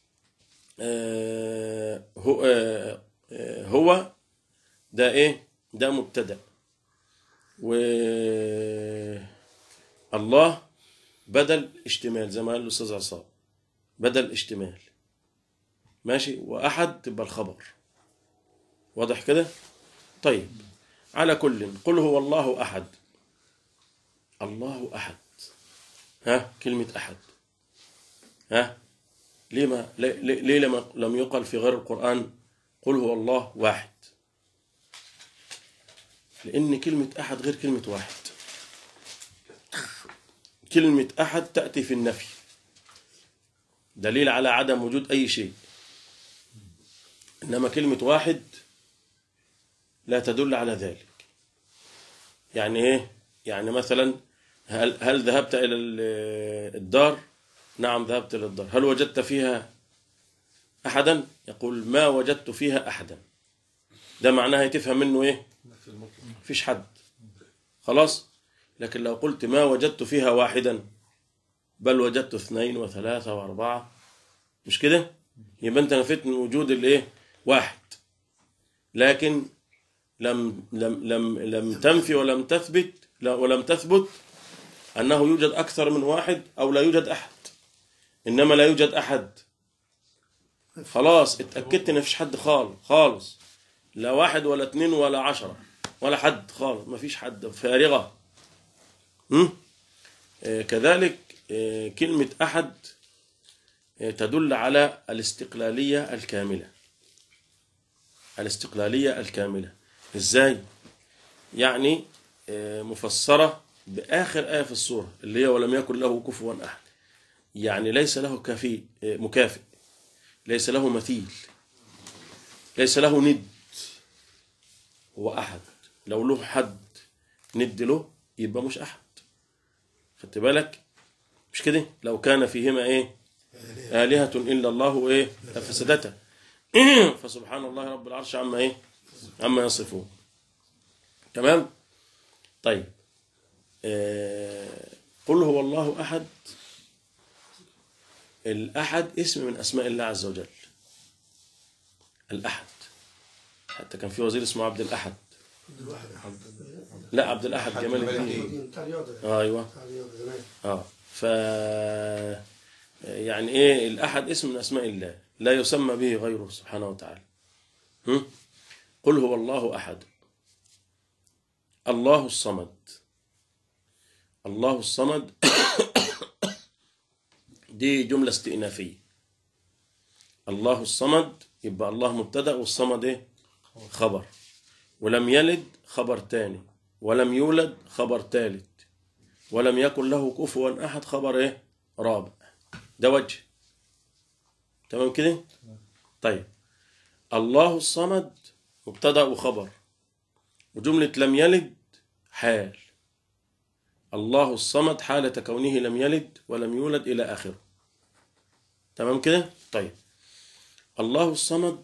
B: آه هو, آه هو ده إيه ده مبتدأ، والله بدل اشتمال زي ما قال الأستاذ عصام، بدل اشتمال ماشي، وأحد تبقى الخبر. واضح كده؟ طيب على كل قل هو الله أحد، الله أحد ها كلمة أحد ها ليه ما ليه لما لم يقل في غير القرآن قل هو الله واحد؟ لأن كلمة أحد غير كلمة واحد. كلمة أحد تأتي في النفي دليل على عدم وجود أي شيء، إنما كلمة واحد لا تدل على ذلك. يعني إيه؟ يعني مثلا هل, هل ذهبت إلى الدار؟ نعم ذهبت إلى الدار. هل وجدت فيها أحدا؟ يقول ما وجدت فيها أحدا. ده معناها تفهم منه إيه؟ فيش حد خلاص. لكن لو قلت ما وجدت فيها واحدا بل وجدت اثنين وثلاثة وأربعة، مش كده؟ يبقى أنت نفيت من وجود الإيه؟ واحد، لكن لم لم لم لم تنفي ولم تثبت ولم تثبت أنه يوجد أكثر من واحد أو لا يوجد أحد. إنما لا يوجد أحد خلاص اتأكدت إن مفيش حد خالص خالص، لا واحد ولا اثنين ولا عشرة ولا حد خالص، مفيش حد، فارغة. هم؟ آه كذلك آه كلمة أحد آه تدل على الاستقلالية الكاملة. الاستقلالية الكاملة إزاي؟ يعني آه مفسرة بآخر آية في السورة اللي هي ولم يكن له كفوا أحد، يعني ليس له كفي آه مكافئ، ليس له مثيل، ليس له ند، هو أحد. لو له حد ند له يبقى مش أحد. خدت بالك؟ مش كده؟ لو كان فيهما إيه آلهة إلا الله إيه لفسدتا. فسبحان الله رب العرش عما إيه عما يصفون. تمام؟ طيب آه قل هو الله أحد. الأحد اسم من أسماء الله عز وجل. الأحد، حتى كان في وزير اسمه عبد الأحد. لا عبد الأحد جمال الدين. أيوة. آه ف يعني إيه الأحد اسم من أسماء الله لا يسمى به غيره سبحانه وتعالى. هم؟ قل هو الله أحد الله الصمد. الله الصمد دي جملة استئنافية. الله الصمد يبقى الله مبتدأ والصمد ايه خبر، ولم يلد خبر تاني، ولم يولد خبر تالت، ولم يكن له كفوا أحد خبر ايه رابع. ده وجه. تمام كده؟ طيب الله الصمد مبتدأ وخبر، وجملة لم يلد حال. الله الصمد حالة كونه لم يلد ولم يولد إلى آخره. تمام كده؟ طيب الله الصمد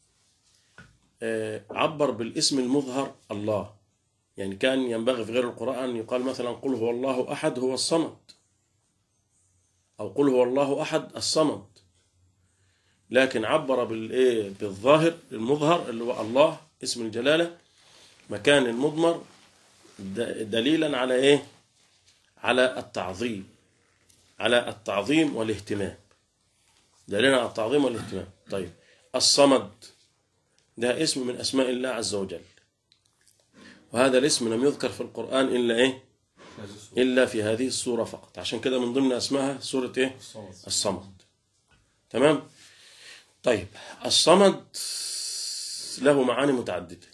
B: عبر بالاسم المظهر الله، يعني كان ينبغي في غير القرآن أن يقال مثلا قل هو الله أحد هو الصمد، أو قل هو الله أحد الصمد، لكن عبر بالإيه بالظاهر المظهر اللي هو الله اسم الجلالة مكان المضمر دليلا على إيه على التعظيم، على التعظيم والاهتمام، دليلا على التعظيم والاهتمام. طيب الصمد ده اسم من أسماء الله عز وجل، وهذا الاسم لم يذكر في القرآن إلا إيه إلا في هذه السورة فقط، عشان كده من ضمن أسمائها سورة إيه الصمد. تمام. طيب الصمد له معاني متعددة،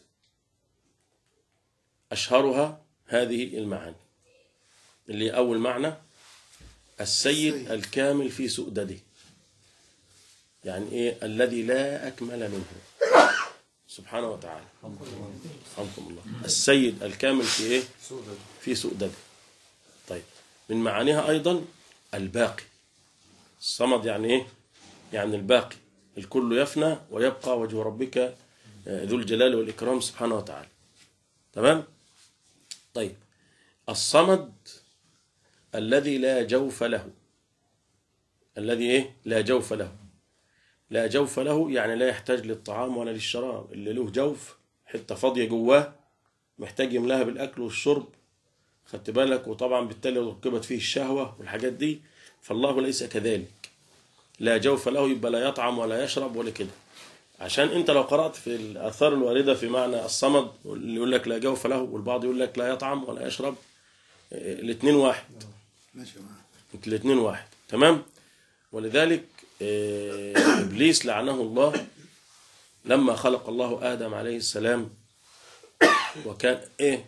B: أشهرها هذه المعاني اللي أول معنى السيد الكامل في سؤدده، يعني إيه الذي لا أكمل منه سبحانه وتعالى. رحمكم الله. السيد الكامل في إيه في سؤدده. طيب من معانيها أيضا الباقي. الصمد يعني إيه يعني الباقي، الكل يفنى ويبقى وجه ربك ذو الجلال والإكرام سبحانه وتعالى. تمام. طيب الصمد الذي لا جوف له، الذي إيه لا جوف له. لا جوف له يعني لا يحتاج للطعام ولا للشراب. اللي له جوف حتة فاضية جواه محتاج يملاها بالأكل والشرب، خدت بالك، وطبعا بالتالي ركبت فيه الشهوة والحاجات دي، فالله ليس كذلك. لا جوف له يبقى لا يطعم ولا يشرب ولا كده. عشان انت لو قرأت في الآثار الواردة في معنى الصمد اللي يقول لك لا جوف له والبعض يقول لك لا يطعم ولا يشرب، الاثنين واحد. الاثنين واحد. تمام. ولذلك إبليس لعنه الله لما خلق الله آدم عليه السلام وكان إيه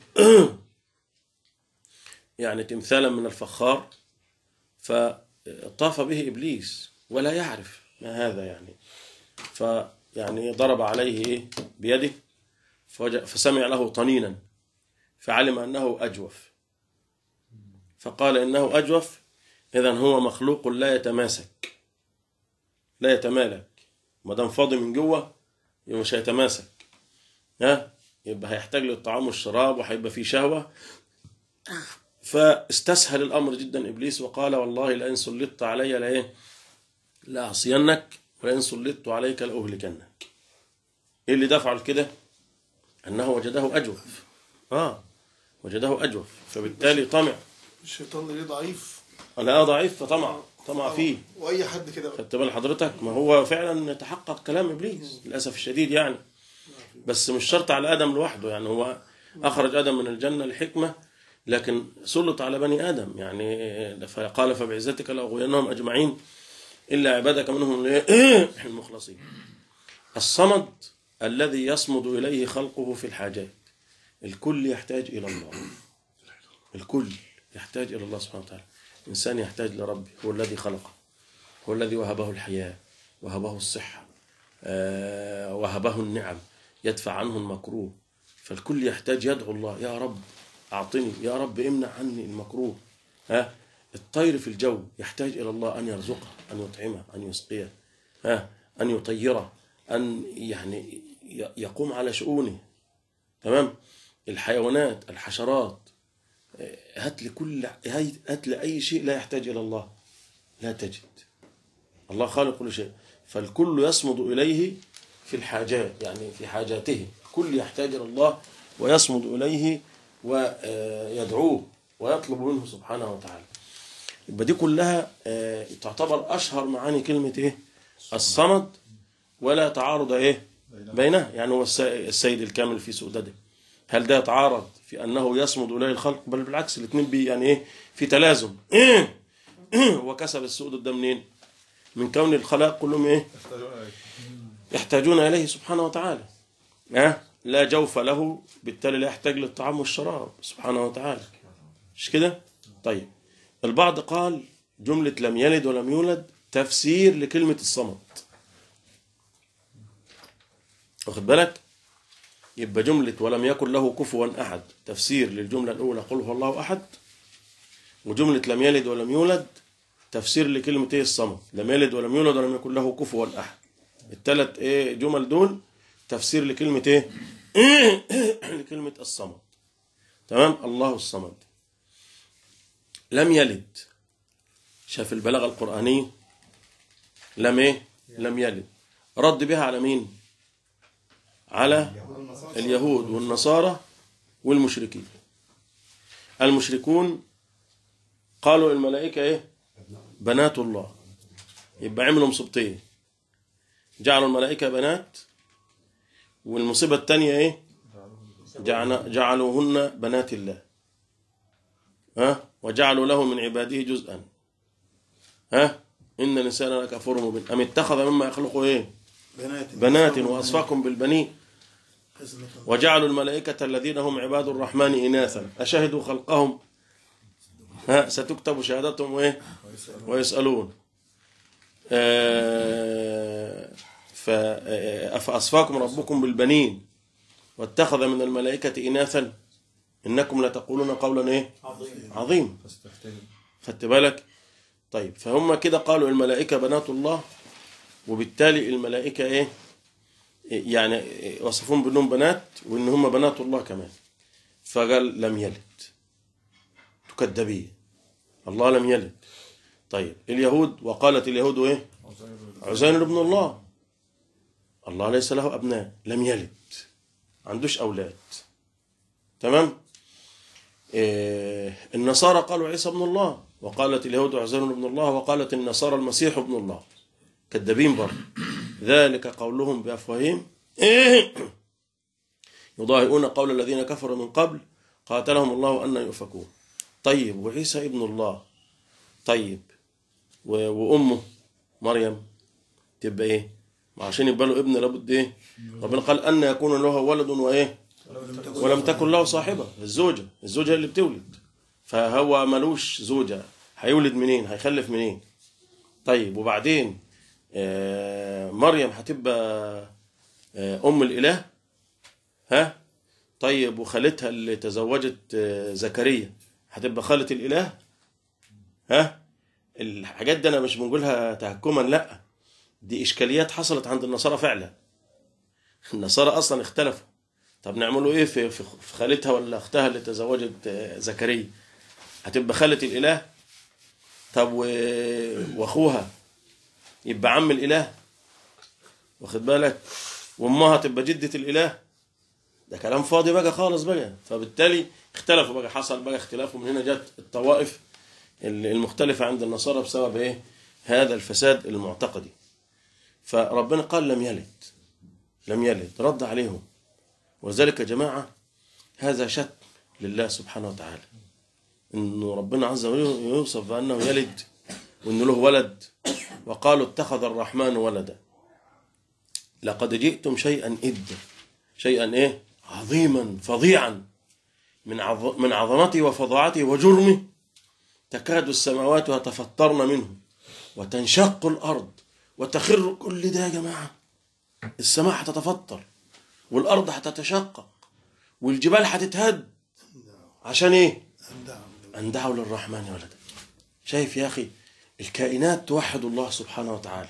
B: يعني تمثالا من الفخار، فطاف به إبليس ولا يعرف ما هذا يعني، فيعني ضرب عليه إيه بيده فسمع له طنينا فعلم أنه أجوف، فقال إنه أجوف إذن هو مخلوق لا يتماسك لا يتمالك، ما دام فاضي من جوه يبقى مش هيتماسك، ها يبقى هيحتاج للطعام والشراب وهيبقى فيه شهوة. فاستسهل الأمر جدا إبليس وقال والله لئن سلطت علي لإيه لأعصينك ولئن سلطت عليك لأهلكنك. إيه اللي دفعه كده؟ أنه وجده أجوف. آه وجده أجوف، فبالتالي طمع.
C: الشيطان اللي ضعيف
B: أنا ضعيف فطمع طمع فيه.
C: واي حد كده
B: خدت بال حضرتك؟ ما هو فعلا تحقق كلام ابليس للاسف الشديد يعني، بس مش شرط على ادم لوحده، يعني هو اخرج ادم من الجنه لحكمه، لكن سلط على بني ادم يعني، فقال فبعزتك لاغوينهم اجمعين الا عبادك منهم المخلصين. الصمد الذي يصمد اليه خلقه في الحاجات. الكل يحتاج الى الله، الكل يحتاج الى الله سبحانه وتعالى. إنسان يحتاج لربه، هو الذي خلقه، هو الذي وهبه الحياة، وهبه الصحة، آه وهبه النعم، يدفع عنه المكروه. فالكل يحتاج يدعو الله، يا رب أعطني، يا رب امنع عني المكروه. ها الطير في الجو يحتاج إلى الله أن يرزقه، أن يطعمه، أن يسقيه، ها أن يطيره، أن يعني يقوم على شؤونه. تمام. الحيوانات، الحشرات، هات لكل هات لأي شيء لا يحتاج إلى الله لا تجد. الله خالق كل شيء، فالكل يصمد إليه في الحاجات، يعني في حاجاته كل يحتاج إلى الله ويصمد إليه ويدعوه ويطلب منه سبحانه وتعالى. يبقى دي كلها تعتبر أشهر معاني كلمة إيه؟ الصمد، ولا تعارض إيه بينها. يعني هو السيد الكامل في سؤدده، هل ده يتعارض في أنه يصمد إليه الخلق؟ بل بالعكس، الاثنين بي يعني إيه في تلازم. وكسب السؤدد ده منين؟ من كون الخلائق كلهم إيه يحتاجون إليه سبحانه وتعالى. أه؟ لا جوف له، بالتالي لا يحتاج للطعام والشراب سبحانه وتعالى، مش كده؟ طيب البعض قال جملة لم يلد ولم يولد تفسير لكلمة الصمد، واخد بالك؟ يبقى جملة ولم يكن له كفوا أحد تفسير للجملة الأولى قل هو الله أحد، وجملة لم يلد ولم يولد تفسير لكلمة ايه الصمد، لم يلد ولم يولد ولم يكن له كفوا أحد. الثلاث ايه جمل دول تفسير لكلمة ايه لكلمة الصمد. تمام. الله الصمد لم يلد، شاف البلاغة القرآنية، لم ايه لم يلد، رد بها على مين؟ على اليهود والنصارى والمشركين. المشركون قالوا الملائكة ايه بنات الله، يبقى عملوا مصيبتين، جعلوا الملائكة بنات، والمصيبة الثانية ايه جعلوهن بنات الله، ها وجعلوا له من عباده جزءا، ها إن الإنسان لكفور مبين، أم اتخذ مما يخلقه ايه بنات, بنات وأصفاكم بالبنين، وجعلوا الملائكة الذين هم عباد الرحمن إناثا أشهدوا خلقهم، ها ستكتب شهادتهم وايه ويسألون. فأصفاكم ربكم بالبنين واتخذ من الملائكة إناثا إنكم لتقولون قولا إيه عظيم. خدت بالك؟ طيب فهم كده قالوا الملائكة بنات الله، وبالتالي الملائكة إيه يعني وصفون بأنهم بنات وإن هم بنات الله كمان، فقال لم يلد، تكذبين، الله لم يلد. طيب اليهود، وقالت اليهود إيه عزير ابن الله، الله ليس له أبناء، لم يلد، عندوش أولاد. تمام. إيه النصارى قالوا عيسى ابن الله، وقالت اليهود عزير ابن الله، وقالت النصارى المسيح ابن الله، كذابين برضه. ذلك قولهم بأفواههم يضاهئون قول الذين كفروا من قبل قاتلهم الله أن يؤفكون. طيب وعيسى ابن الله، طيب وأمه مريم تبقى إيه؟ عشان يبقى له ابن لابد إيه؟ ربنا قال أن يكون له ولد وإيه ولم تكن له صاحبة، الزوجة الزوجة اللي بتولد، فهو ملوش زوجة، هيولد منين؟ هيخلف منين؟ طيب وبعدين آه مريم هتبقى آه أم الإله، ها؟ طيب وخالتها اللي تزوجت آه زكريا هتبقى خالة الإله، ها؟ الحاجات دي أنا مش بنقولها تهكما، لا، دي إشكاليات حصلت عند النصارى فعلا. النصارى أصلا اختلفوا، طب نعملوا إيه في في خالتها ولا أختها اللي تزوجت زكريا؟ هتبقى خالة الإله؟ طب وأخوها يبقى عم الإله، واخد بالك؟ وأمها تبقى جدة الإله؟ ده كلام فاضي بقى خالص بقى. فبالتالي اختلفوا بقى، حصل بقى اختلاف، ومن هنا جت الطوائف المختلفة عند النصارى بسبب إيه؟ هذا الفساد المعتقدي. فربنا قال لم يلد، لم يلد، رد عليهم. وذلك يا جماعة هذا شتم لله سبحانه وتعالى، إنه ربنا عز وجل يوصف بأنه يلد وإنه له ولد، وقالوا اتخذ الرحمن ولدا، لقد جئتم شيئا إدا، شيئا إيه عظيما فظيعا من من عظمته وفظاعته وجرمه، تكاد السماوات يتفطرن منه وتنشق الأرض وتخر. كل ده يا جماعة السماء هتتفطر والأرض هتتشقق والجبال هتتهد. عشان إيه؟ أن دعوا للرحمن ولدا. شايف يا أخي الكائنات توحد الله سبحانه وتعالى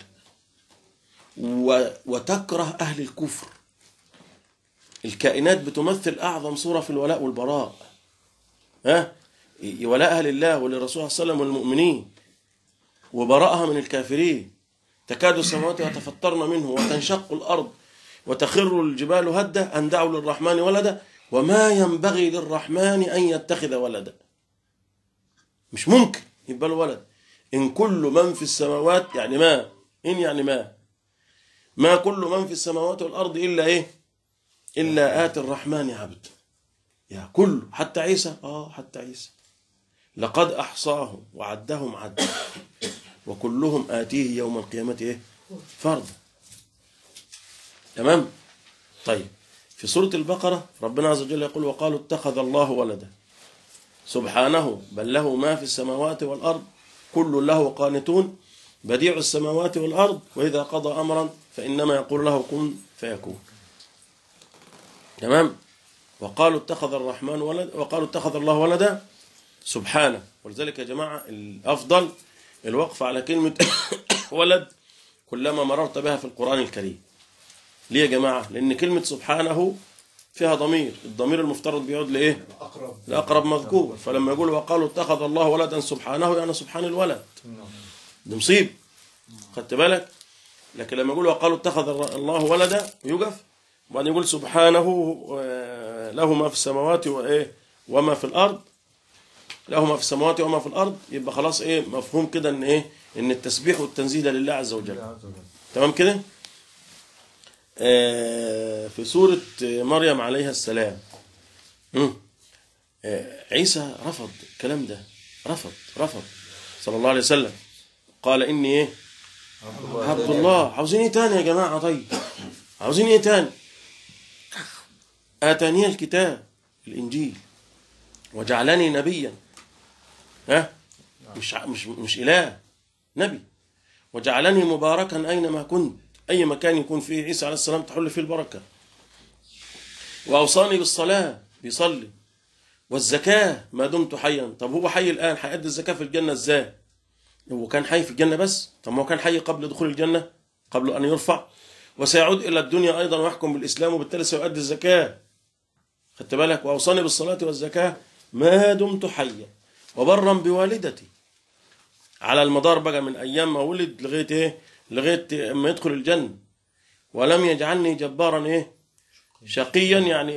B: وتكره أهل الكفر. الكائنات بتمثل أعظم صورة في الولاء والبراء، ها؟ ولاءها لله وللرسول صلى الله عليه وسلم والمؤمنين، وبراءها من الكافرين. تكاد السماوات يتفطرن منه وتنشق الأرض وتخر الجبال هدا أن دعوا للرحمن ولدا وما ينبغي للرحمن أن يتخذ ولدا. مش ممكن يبقى له ولد. إن كل من في السماوات، يعني ما إن يعني ما ما كل من في السماوات والأرض إلا إيه؟ إلا آتي الرحمن عبد. يا كل، حتى عيسى، آه حتى عيسى لقد أحصاهم وعدهم عدا وكلهم آتيه يوم القيامة إيه؟ فردا. تمام؟ طيب في سورة البقرة ربنا عز وجل يقول وقالوا اتخذ الله ولدا سبحانه بل له ما في السماوات والأرض كل له قانتون بديع السماوات والأرض وإذا قضى أمرا فإنما يقول له كن فيكون. تمام؟ وقالوا اتخذ الرحمن ولد وقالوا اتخذ الله ولدا سبحانه. ولذلك يا جماعة الأفضل الوقف على كلمة ولد كلما مررت بها في القرآن الكريم. ليه يا جماعة؟ لأن كلمة سبحانه فيها ضمير، الضمير المفترض بيعود لإيه؟ لأقرب مذكور. فلما يقول وقالوا اتخذ الله ولدا سبحانه يعني سبحان الولد، ده مصيب، خدت بالك؟ لكن لما يقول وقالوا اتخذ الله ولدا يقف، وبعدين يقول سبحانه له ما في السماوات وإيه وما في الأرض، له ما في السماوات وما في الأرض، يبقى خلاص إيه مفهوم كده إن إيه إن التسبيح والتنزيه لله عز وجل. تمام كده؟ آه في سورة مريم عليها السلام آه عيسى رفض الكلام ده، رفض رفض صلى الله عليه وسلم، قال إني إيه عبد الله. عاوزين إيه تاني يا جماعة؟ طيب عاوزين إيه تاني؟ آتاني الكتاب الإنجيل وجعلني نبيا، ها مش مش مش إله، نبي. وجعلني مباركا أينما كنت، أي مكان يكون فيه عيسى عليه السلام تحل فيه البركة. وأوصاني بالصلاة، بيصلي، والزكاة ما دمت حيا. طب هو حي الآن، هيأدي الزكاة في الجنة إزاي؟ هو كان حي في الجنة بس؟ طب ما هو كان حي قبل دخول الجنة، قبل أن يرفع. وسيعود إلى الدنيا أيضا ويحكم بالإسلام وبالتالي سيؤدي الزكاة، خدت بالك؟ وأوصاني بالصلاة والزكاة ما دمت حيا وبرا بوالدتي، على المدار بقى من أيام ما ولد لغاية إيه؟ لغاية ما يدخل الجنة. ولم يجعلني جبارا إيه؟ شقيا، يعني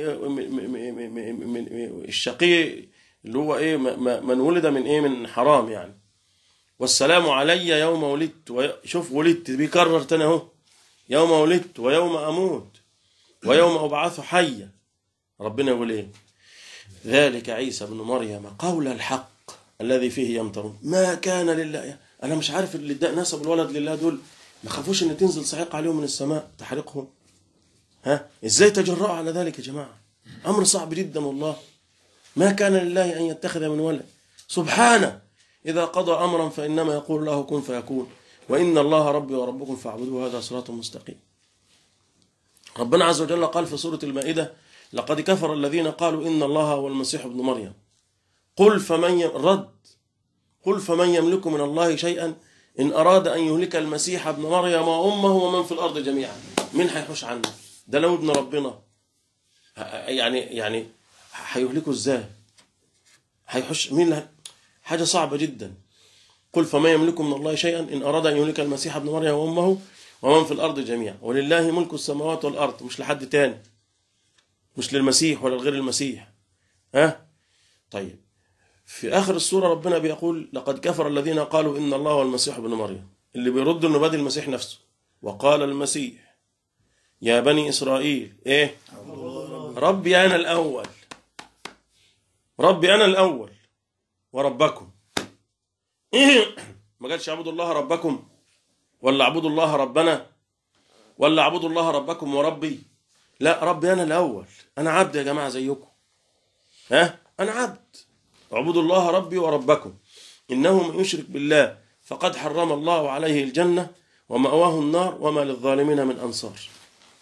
B: الشقي اللي هو إيه من ولد من إيه من حرام يعني. والسلام علي يوم ولدت، شوف ولدت بيكرر تاني اهو، يوم ولدت ويوم أموت ويوم أبعث حيا. ربنا يقول إيه؟ ذلك عيسى بن مريم قول الحق الذي فيه يمترون ما كان لله. أنا مش عارف اللي نسب الولد لله دول ما خافوش إن تنزل صاعقة عليهم من السماء تحرقهم؟ ها إزاي تجرأوا على ذلك يا جماعة؟ أمر صعب جدا والله. ما كان لله أن يتخذ من ولد، سبحانه إذا قضى أمرا فإنما يقول له كن فيكون وإن الله ربي وربكم فاعبدوه هذا صراط مستقيم. ربنا عز وجل قال في سورة المائدة لقد كفر الذين قالوا إن الله هو المسيح ابن مريم قل فمن رد قل فمن يملك من الله شيئا إن أراد أن يهلك المسيح ابن مريم وأمه ومن في الأرض جميعا. مين هيحوش عنه؟ ده لو ابن ربنا يعني يعني هيهلكه ازاي؟ هيحوش مين؟ حاجة صعبة جدا. قل فما يملك من الله شيئا إن أراد أن يهلك المسيح ابن مريم وأمه ومن في الأرض جميعا ولله ملك السماوات والأرض، مش لحد تاني، مش للمسيح ولا لغير المسيح. ها طيب في آخر السورة ربنا بيقول لقد كفر الذين قالوا إن الله هو المسيح ابن مريم، اللي بيرد إنه بدل المسيح نفسه. وقال المسيح يا بني إسرائيل إيه ربي أنا الأول، ربي أنا الأول وربكم. إيه ما قالش اعبدوا الله ربكم ولا اعبدوا الله ربنا ولا اعبدوا الله ربكم وربي، لا ربي أنا الأول، أنا عبد يا جماعة زيكم، ها أنا عبد. اعبدوا الله ربي وربكم إنه من يشرك بالله فقد حرم الله عليه الجنة ومأواه النار وما للظالمين من أنصار.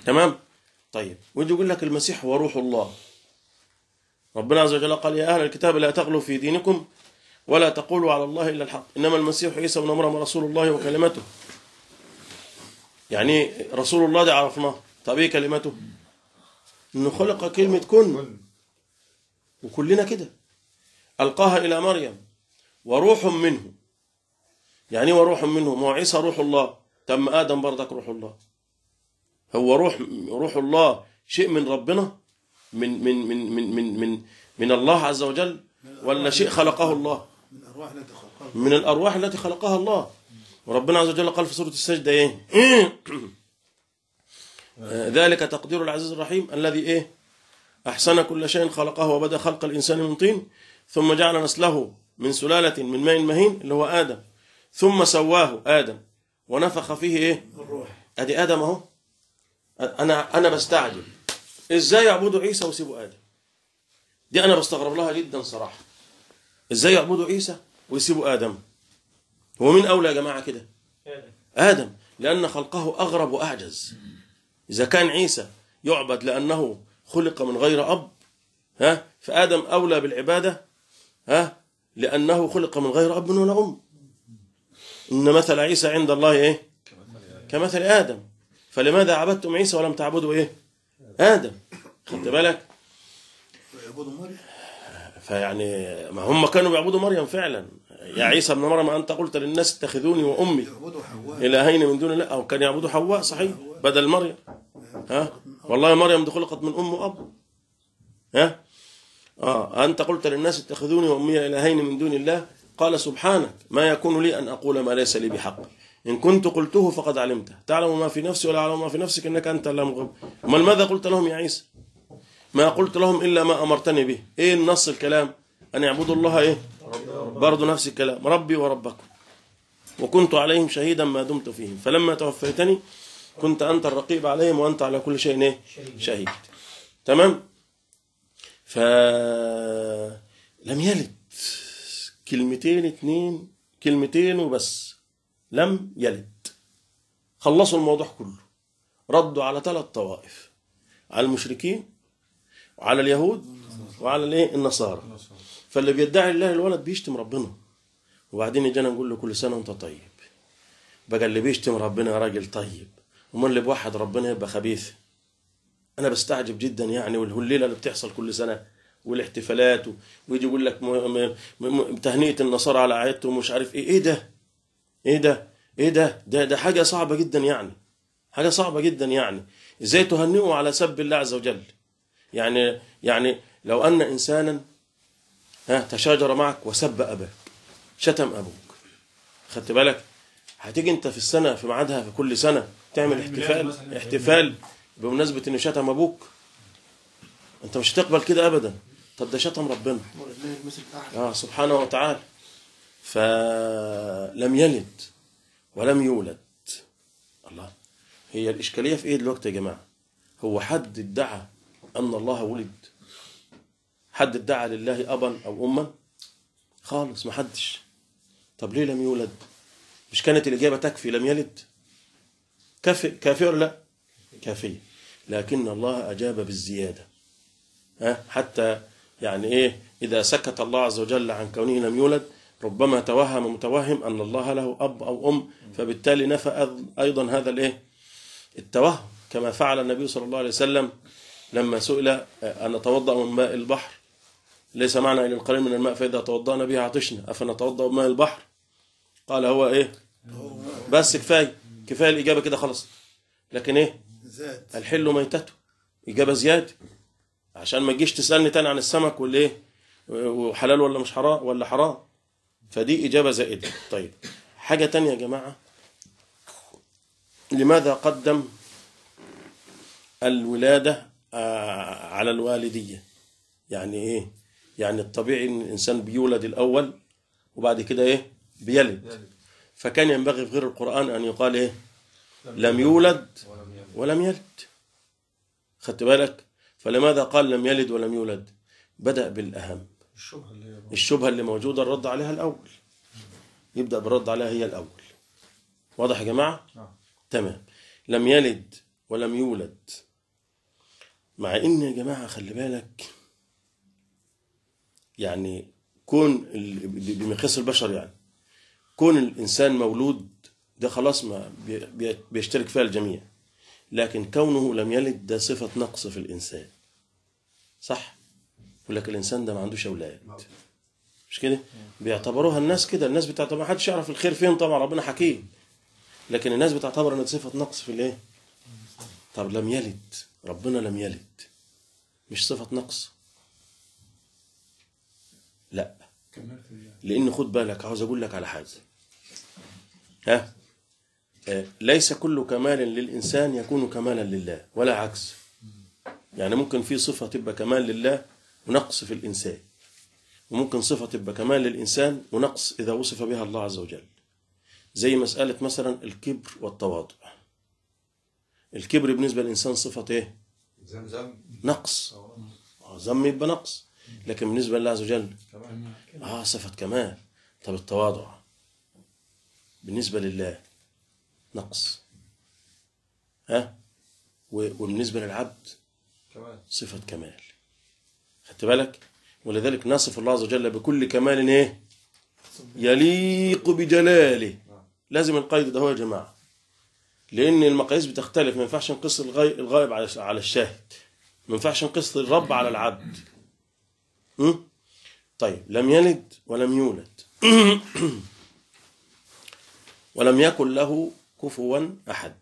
B: تمام. طيب ويجي يقول لك المسيح هو روح الله. ربنا عز وجل قال يا أهل الكتاب لا تغلوا في دينكم ولا تقولوا على الله إلا الحق إنما المسيح عيسى ابن مريم رسول الله وكلمته. يعني رسول الله ده عرفناه. طب ايه كلمته؟ انه خلق كلمة كن، وكلنا كده. ألقاها إلى مريم وروح منه. يعني وروح منه؟ ما هو عيسى روح الله، تم آدم برضك روح الله. هو روح روح الله شيء من ربنا، من من من من من من, من الله عز وجل، ولا شيء خلقه الله؟
C: من الأرواح التي خلقها
B: من الأرواح التي خلقها الله. وربنا عز وجل قال في سورة السجدة ايه؟ ذلك تقدير العزيز الرحيم الذي ايه؟ أحسن كل شيء خلقه وبدأ خلق الإنسان من طين ثم جعل نسله من سلالة من ماء مهين اللي هو آدم ثم سواه آدم ونفخ فيه ايه؟
C: الروح.
B: ادي آدم اهو. انا انا بستعجب ازاي يعبدوا عيسى ويسيبوا آدم. دي انا بستغرب لها جدا صراحة. ازاي يعبدوا عيسى ويسيبوا آدم؟ هو مين اولى يا جماعة كده؟ آدم. آدم لأن خلقه أغرب وأعجز. إذا كان عيسى يعبد لأنه خلق من غير أب، ها، فآدم أولى بالعبادة، ها، لأنه خلق من غير أب ولا أم. إن مثل عيسى عند الله إيه؟ كمثل آدم. فلماذا عبدتم عيسى ولم تعبدوا إيه؟ آدم. خدت بالك؟
C: يعبدوا مريم.
B: فيعني ما هم كانوا بيعبدوا مريم فعلا. يا عيسى ابن مريم أنت قلت للناس اتخذوني وأمي إلهين من دون الله. أو كان يعبدوا حواء صحيح بدل مريم. ها والله مريم دي خلقت من أم وأب. ها آه أنت قلت للناس اتخذوني وأمي إلهين من دون الله قال سبحانك ما يكون لي أن أقول ما ليس لي بحق إن كنت قلته فقد علمته تعلم ما في نفسي ولا أعلم ما في نفسك إنك أنت علام الغيوب. أمال ماذا قلت لهم يا عيسى؟ ما قلت لهم إلا ما أمرتني به. إيه النص الكلام؟ أن يعبدوا الله إيه؟ برضو نفس الكلام ربي وربكم وكنت عليهم شهيدا ما دمت فيهم فلما توفيتني كنت أنت الرقيب عليهم وأنت على كل شيء إيه؟ شهيد. تمام. فلم يلد. كلمتين اتنين كلمتين وبس. لم يلد. خلصوا الموضوع كله. ردوا على ثلاث طوائف، على المشركين وعلى اليهود وعلى الايه النصارى. فاللي بيدعي الله الولد بيشتم ربنا، وبعدين يجينا نقول له كل سنه وانت طيب. بقى اللي بيشتم ربنا يا راجل طيب، امال اللي بوحد ربنا يبقى خبيث. انا بستعجب جدا يعني. والهليله اللي بتحصل كل سنه والاحتفالات، ويجي يقول لك تهنئه النصارى على عيدتهم ومش عارف ايه. ايه ده؟ ايه ده؟ ايه ده؟ ده ده حاجه صعبه جدا يعني. حاجه صعبه جدا يعني. ازاي تهنئوا على سب الله عز وجل؟ يعني يعني لو ان انسانا ها تشاجر معك وسب اباك، شتم ابوك، خدت بالك؟ هتيجي انت في السنه في ميعادها في كل سنه تعمل احتفال احتفال بمناسبه انه شتم ابوك؟ انت مش هتقبل كده ابدا. طب ده شتم ربنا اه سبحانه وتعالى. فلم يلد ولم يولد. الله. هي الاشكاليه في ايه دلوقتي يا جماعه؟ هو حد ادعى ان الله ولد؟ حد ادعى لله ابا او اما؟ خالص ما حدش. طب ليه لم يولد؟ مش كانت الاجابه تكفي لم يلد؟ كافي كافي ولا لا؟ كافيه. لكن الله اجاب بالزياده. ها حتى يعني ايه اذا سكت الله عز وجل عن كونه لم يولد ربما توهم متوهم ان الله له اب او ام، فبالتالي نفى ايضا هذا الايه التوهم، كما فعل النبي صلى الله عليه وسلم لما سئل ان نتوضا من ماء البحر ليس معنا الا القليل من الماء فاذا توضانا به عطشنا افنتوضا بماء البحر؟ قال هو ايه بس كفايه كفايه الاجابه كده خلاص. لكن ايه الحل ميتته اجابه زياده عشان ما تجيش تسالني تاني عن السمك والايه وحلال ولا مش حرام ولا حرام. فدي اجابه زائده. طيب حاجه تانية يا جماعه، لماذا قدم الولاده على الوالديه؟ يعني ايه؟ يعني الطبيعي ان الانسان بيولد الاول وبعد كده ايه بيلد. فكان ينبغي في غير القرآن ان يقال ايه لم يولد ولم يلد. خدت بالك؟ فلماذا قال لم يلد ولم يولد؟ بدأ بالأهم، الشبهة اللي موجودة الرد عليها الأول. يبدأ بالرد عليها هي الأول. واضح يا جماعة؟ تمام. لم يلد ولم يولد. مع ان يا جماعة خلي بالك، يعني كون بمقياس البشر، يعني كون الإنسان مولود ده خلاص ما بيشترك فيها الجميع، لكن كونه لم يلد ده صفة نقص في الإنسان، صح؟ يقول لك الإنسان ده ما عندوش أولاد، مش كده؟ بيعتبروها الناس كده، الناس بتعتبر ما حدش يعرف الخير فين، طبعا ربنا حكيم، لكن الناس بتعتبر ان صفة نقص في الايه؟ طب لم يلد، ربنا لم يلد، مش صفة نقص؟ لا، لان خد بالك، عاوز اقول لك على حاجة، ها آه. ليس كل كمال للإنسان يكون كمالا لله، ولا عكس. يعني ممكن في صفة تبقى كمال لله ونقص في الإنسان، وممكن صفة تبقى كمال للإنسان ونقص إذا وصف بها الله عز وجل. زي مسألة مثلا الكبر والتواضع. الكبر بالنسبة للإنسان صفة إيه؟ نقص. ذم يبقى نقص، لكن بالنسبة لله عز وجل آه صفة كمال. طب التواضع بالنسبة لله نقص، ها؟ وبالنسبة للعبد صفة كمال. خدت بالك؟ ولذلك نصف الله عز وجل بكل كمال ايه؟ يليق بجلاله. لازم القيد ده هو يا جماعة، لأن المقاييس بتختلف. ما ينفعش نقص الغائب على الشاهد، ما ينفعش نقص الرب على العبد. م? طيب، لم يلد ولم يولد ولم يكن له كفوا أحد.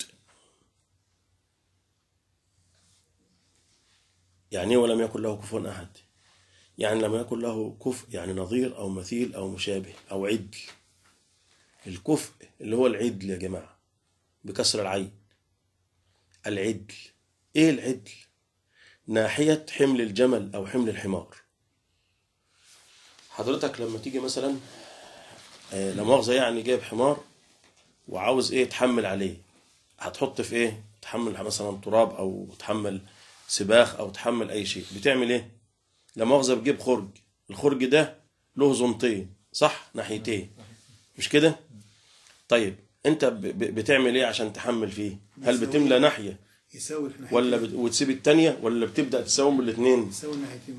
B: يعني ايه ولم يكن له كفوا أحد؟ يعني لم يكن له كفء، يعني نظير أو مثيل أو مشابه أو عدل. الكفء اللي هو العدل يا جماعة بكسر العين. العدل ايه العدل؟ ناحية حمل الجمل أو حمل الحمار. حضرتك لما تيجي مثلا آه لا مؤاخذة يعني جايب حمار وعاوز ايه تحمل عليه، هتحط في ايه؟ تحمل مثلا تراب او تحمل سباخ او تحمل اي شيء، بتعمل ايه؟ لا مؤاخذة بتجيب خرج، الخرج ده له زنطين، صح؟ ناحيتين، مش كده؟ طيب انت بتعمل ايه عشان تحمل فيه؟ هل بتملى ناحية
C: يساوي
B: ولا بت... وتسيب التانية، ولا بتبدأ تساوم بالاثنين؟
C: يساوي الناحيتين.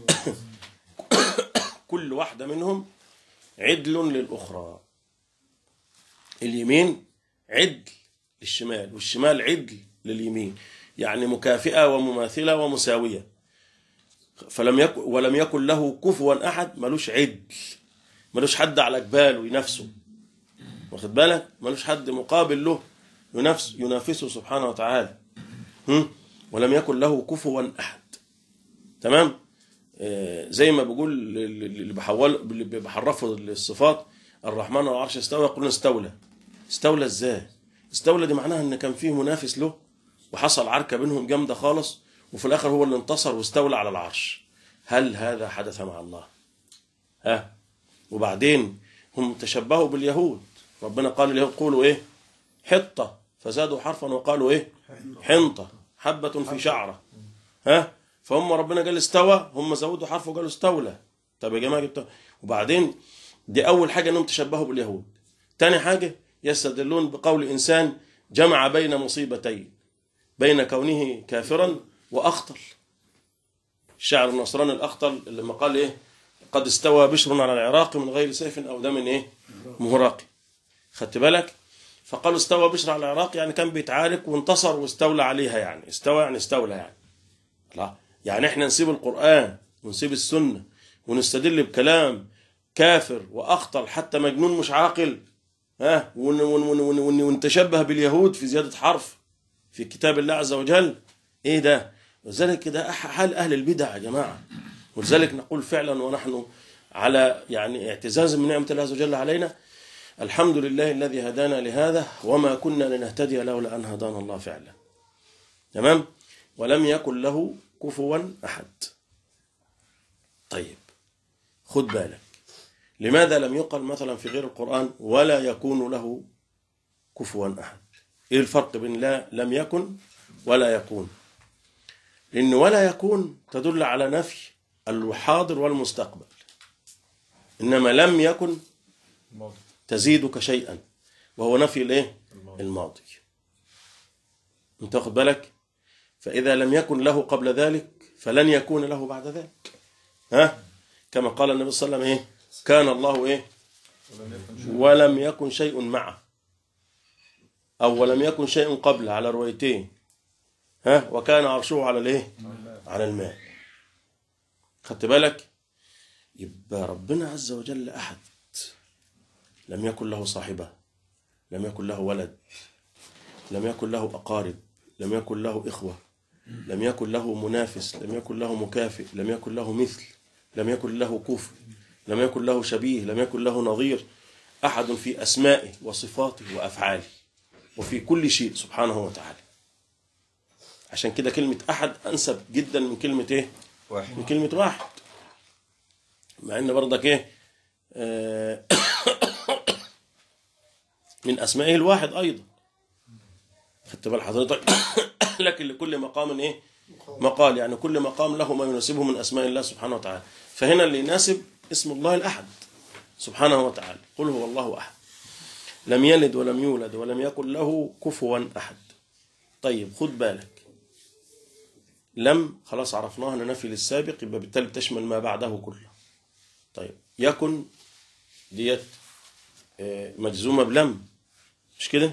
B: كل واحدة منهم عدل للأخرى. اليمين عدل للشمال، والشمال عدل لليمين، يعني مكافئة ومماثلة ومساوية. فلم يكن ولم يكن له كفوا أحد، ملوش عدل، ملوش حد على جباله ينافسه، واخد بالك؟ ملوش حد مقابل له ينافس ينافسه سبحانه وتعالى. هم؟ ولم يكن له كفوا أحد. تمام؟ آه زي ما بقول اللي بحول اللي بحرفوا الصفات، الرحمن على العرش استوى، يقولون استولى. استولى ازاي؟ استولى دي معناها ان كان فيه منافس له وحصل عركة بينهم جامدة خالص، وفي الاخر هو اللي انتصر واستولى على العرش. هل هذا حدث مع الله؟ ها؟ وبعدين هم تشبهوا باليهود. ربنا قال اليهود قولوا ايه؟ حطة، فزادوا حرفا وقالوا ايه؟ حنطة، حبة في شعرة. ها؟ فهم ربنا قال استوى، هم زودوا حرف وقالوا استولى. طب يا جماعة جبتوا. وبعدين دي اول حاجة انهم تشبهوا باليهود. تاني حاجة يستدلون بقول إنسان جمع بين مصيبتين، بين كونه كافرا وأخطل. الشاعر النصراني الأخطل لما قال إيه؟ قد استوى بشر على العراق من غير سيف أو دم إيه؟ مهراق. خدت بالك؟ فقالوا استوى بشر على العراق، يعني كان بيتعارك وانتصر واستولى عليها، يعني استوى يعني استولى يعني. لا، يعني إحنا نسيب القرآن ونسيب السنة ونستدل بكلام كافر وأخطل حتى مجنون مش عاقل، ها، ونتشبه باليهود في زيادة حرف في كتاب الله عز وجل؟ ايه ده؟ وذلك ده حال اهل البدع يا جماعة. ولذلك نقول فعلا ونحن على يعني اعتزاز من نعمة الله عز وجل علينا، الحمد لله الذي هدانا لهذا وما كنا لنهتدي لولا ان هدانا الله فعلا. تمام؟ ولم يكن له كفوا احد. طيب خد بالك، لماذا لم يقل مثلا في غير القرآن ولا يكون له كفوا أحد؟ إيه الفرق بين لا لم يكن ولا يكون؟ لأن ولا يكون تدل على نفي الحاضر والمستقبل، إنما لم يكن تزيدك شيئا، وهو نفي الايه؟ الماضي. انت واخد بالك؟ فإذا لم يكن له قبل ذلك فلن يكون له بعد ذلك. ها؟ كما قال النبي صلى الله عليه وسلم ايه؟ كان الله ايه؟ ولم يكن شيء معه، او ولم يكن شيء قبله، على روايتين. ها؟ وكان عرشه على الايه؟ على الماء. خدت بالك؟ يبقى ربنا عز وجل احد، لم يكن له صاحبه، لم يكن له ولد، لم يكن له اقارب، لم يكن له اخوه، لم يكن له منافس، لم يكن له مكافئ، لم يكن له مثل، لم يكن له كفء، لم يكن له شبيه، لم يكن له نظير. أحد في أسمائه وصفاته وأفعاله وفي كل شيء سبحانه وتعالى. عشان كده كلمة أحد أنسب جدا من كلمة إيه؟ واحد. من كلمة واحد، مع إن برضك إيه؟ آه من أسمائه الواحد أيضا. خدت بال حضرتك؟ لكن لكل مقام إيه؟ مقال، يعني كل مقام له ما يناسبه من أسماء الله سبحانه وتعالى. فهنا اللي يناسب اسم الله الأحد سبحانه وتعالى. قل هو الله أحد لم يلد ولم يولد ولم يكن له كفوا أحد. طيب خد بالك، لم خلاص عرفناها أن نفي للسابق، يبقى بالتالي تشمل ما بعده كله. طيب يكن ديت مجزومة بلم، مش كده؟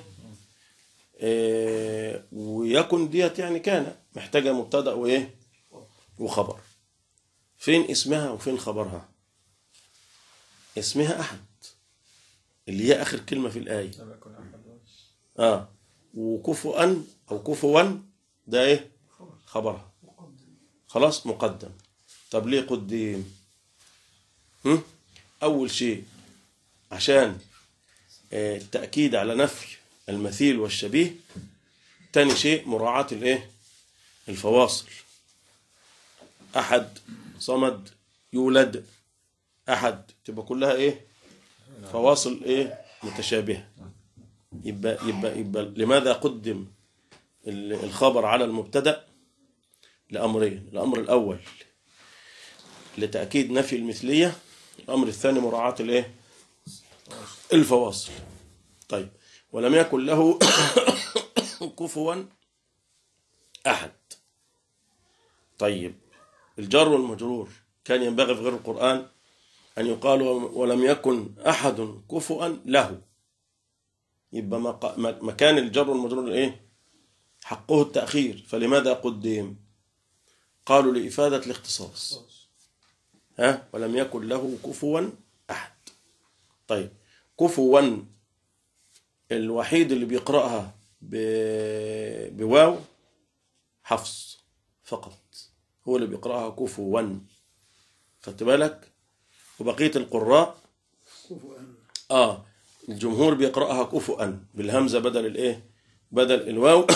B: ويكن ديت يعني كان محتاجة مبتدأ وإيه وخبر. فين اسمها وفين خبرها؟ اسمها أحد اللي هي آخر كلمة في الآية. آه وكفوا أو كفوا ده إيه؟ خبرها. خلاص مقدم. طب ليه قدم؟ هم؟ أول شيء عشان التأكيد على نفي المثيل والشبيه. تاني شيء مراعاة الإيه؟ الفواصل. أحد، صمد، يولد، أحد، تبقى كلها إيه؟ فواصل إيه؟ متشابهة. يبقى, يبقى, يبقى لماذا قدم الخبر على المبتدأ؟ لأمرين. الأمر الأول لتأكيد نفي المثلية، الأمر الثاني مراعاة الإيه؟ الفواصل. طيب ولم يكن له كفوا أحد. طيب الجار والمجرور كان ينبغي في غير القرآن أن يقال ولم يكن أحد كفوا له. يبقى مكان الجار والمجرور إيه؟ حقه التأخير. فلماذا قدم؟ قالوا لإفادة الاختصاص. ها؟ ولم يكن له كفوا أحد. طيب كفوا الوحيد اللي بيقرأها بواو حفص فقط، هو اللي بيقرأها كفوا. خدت بالك؟ وبقية القراء آه الجمهور بيقرأها كفوا بالهمزة بدل الإيه؟ بدل الواو.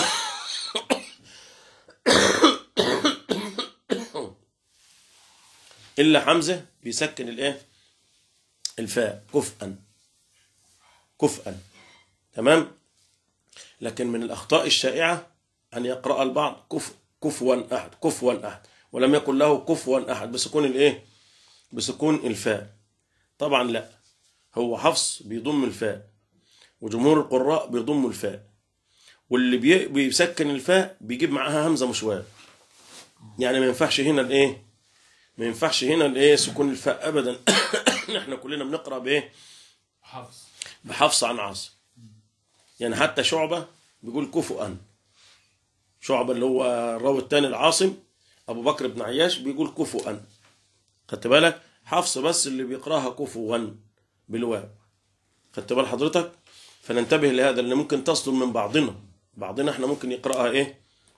B: إلا حمزة بيسكن الإيه؟ الفاء كفءا كفءا. تمام. لكن من الأخطاء الشائعة أن يقرأ البعض كف كفوا أحد كفوا أحد ولم يكن له كفوا أحد بسكون الإيه؟ بسكون الفاء. طبعا لا، هو حفص بيضم الفاء وجمهور القراء بيضموا الفاء، واللي بي بيسكن الفاء بيجيب معاها همزة مش واو. يعني ما ينفعش هنا الإيه؟ ما ينفعش هنا الإيه؟ سكون الفاء أبدا. نحن كلنا بنقرأ بإيه؟ حفص بحفص عن عاصم. يعني حتى شعبة بيقول كفؤا. شعبة اللي هو الراوي الثاني العاصم أبو بكر بن عياش بيقول كفؤا. خدت بالك؟ حفص بس اللي بيقراها كفوا بالواو. خدت بال حضرتك؟ فننتبه لهذا لأن ممكن تصل من بعضنا. بعضنا احنا ممكن يقراها ايه؟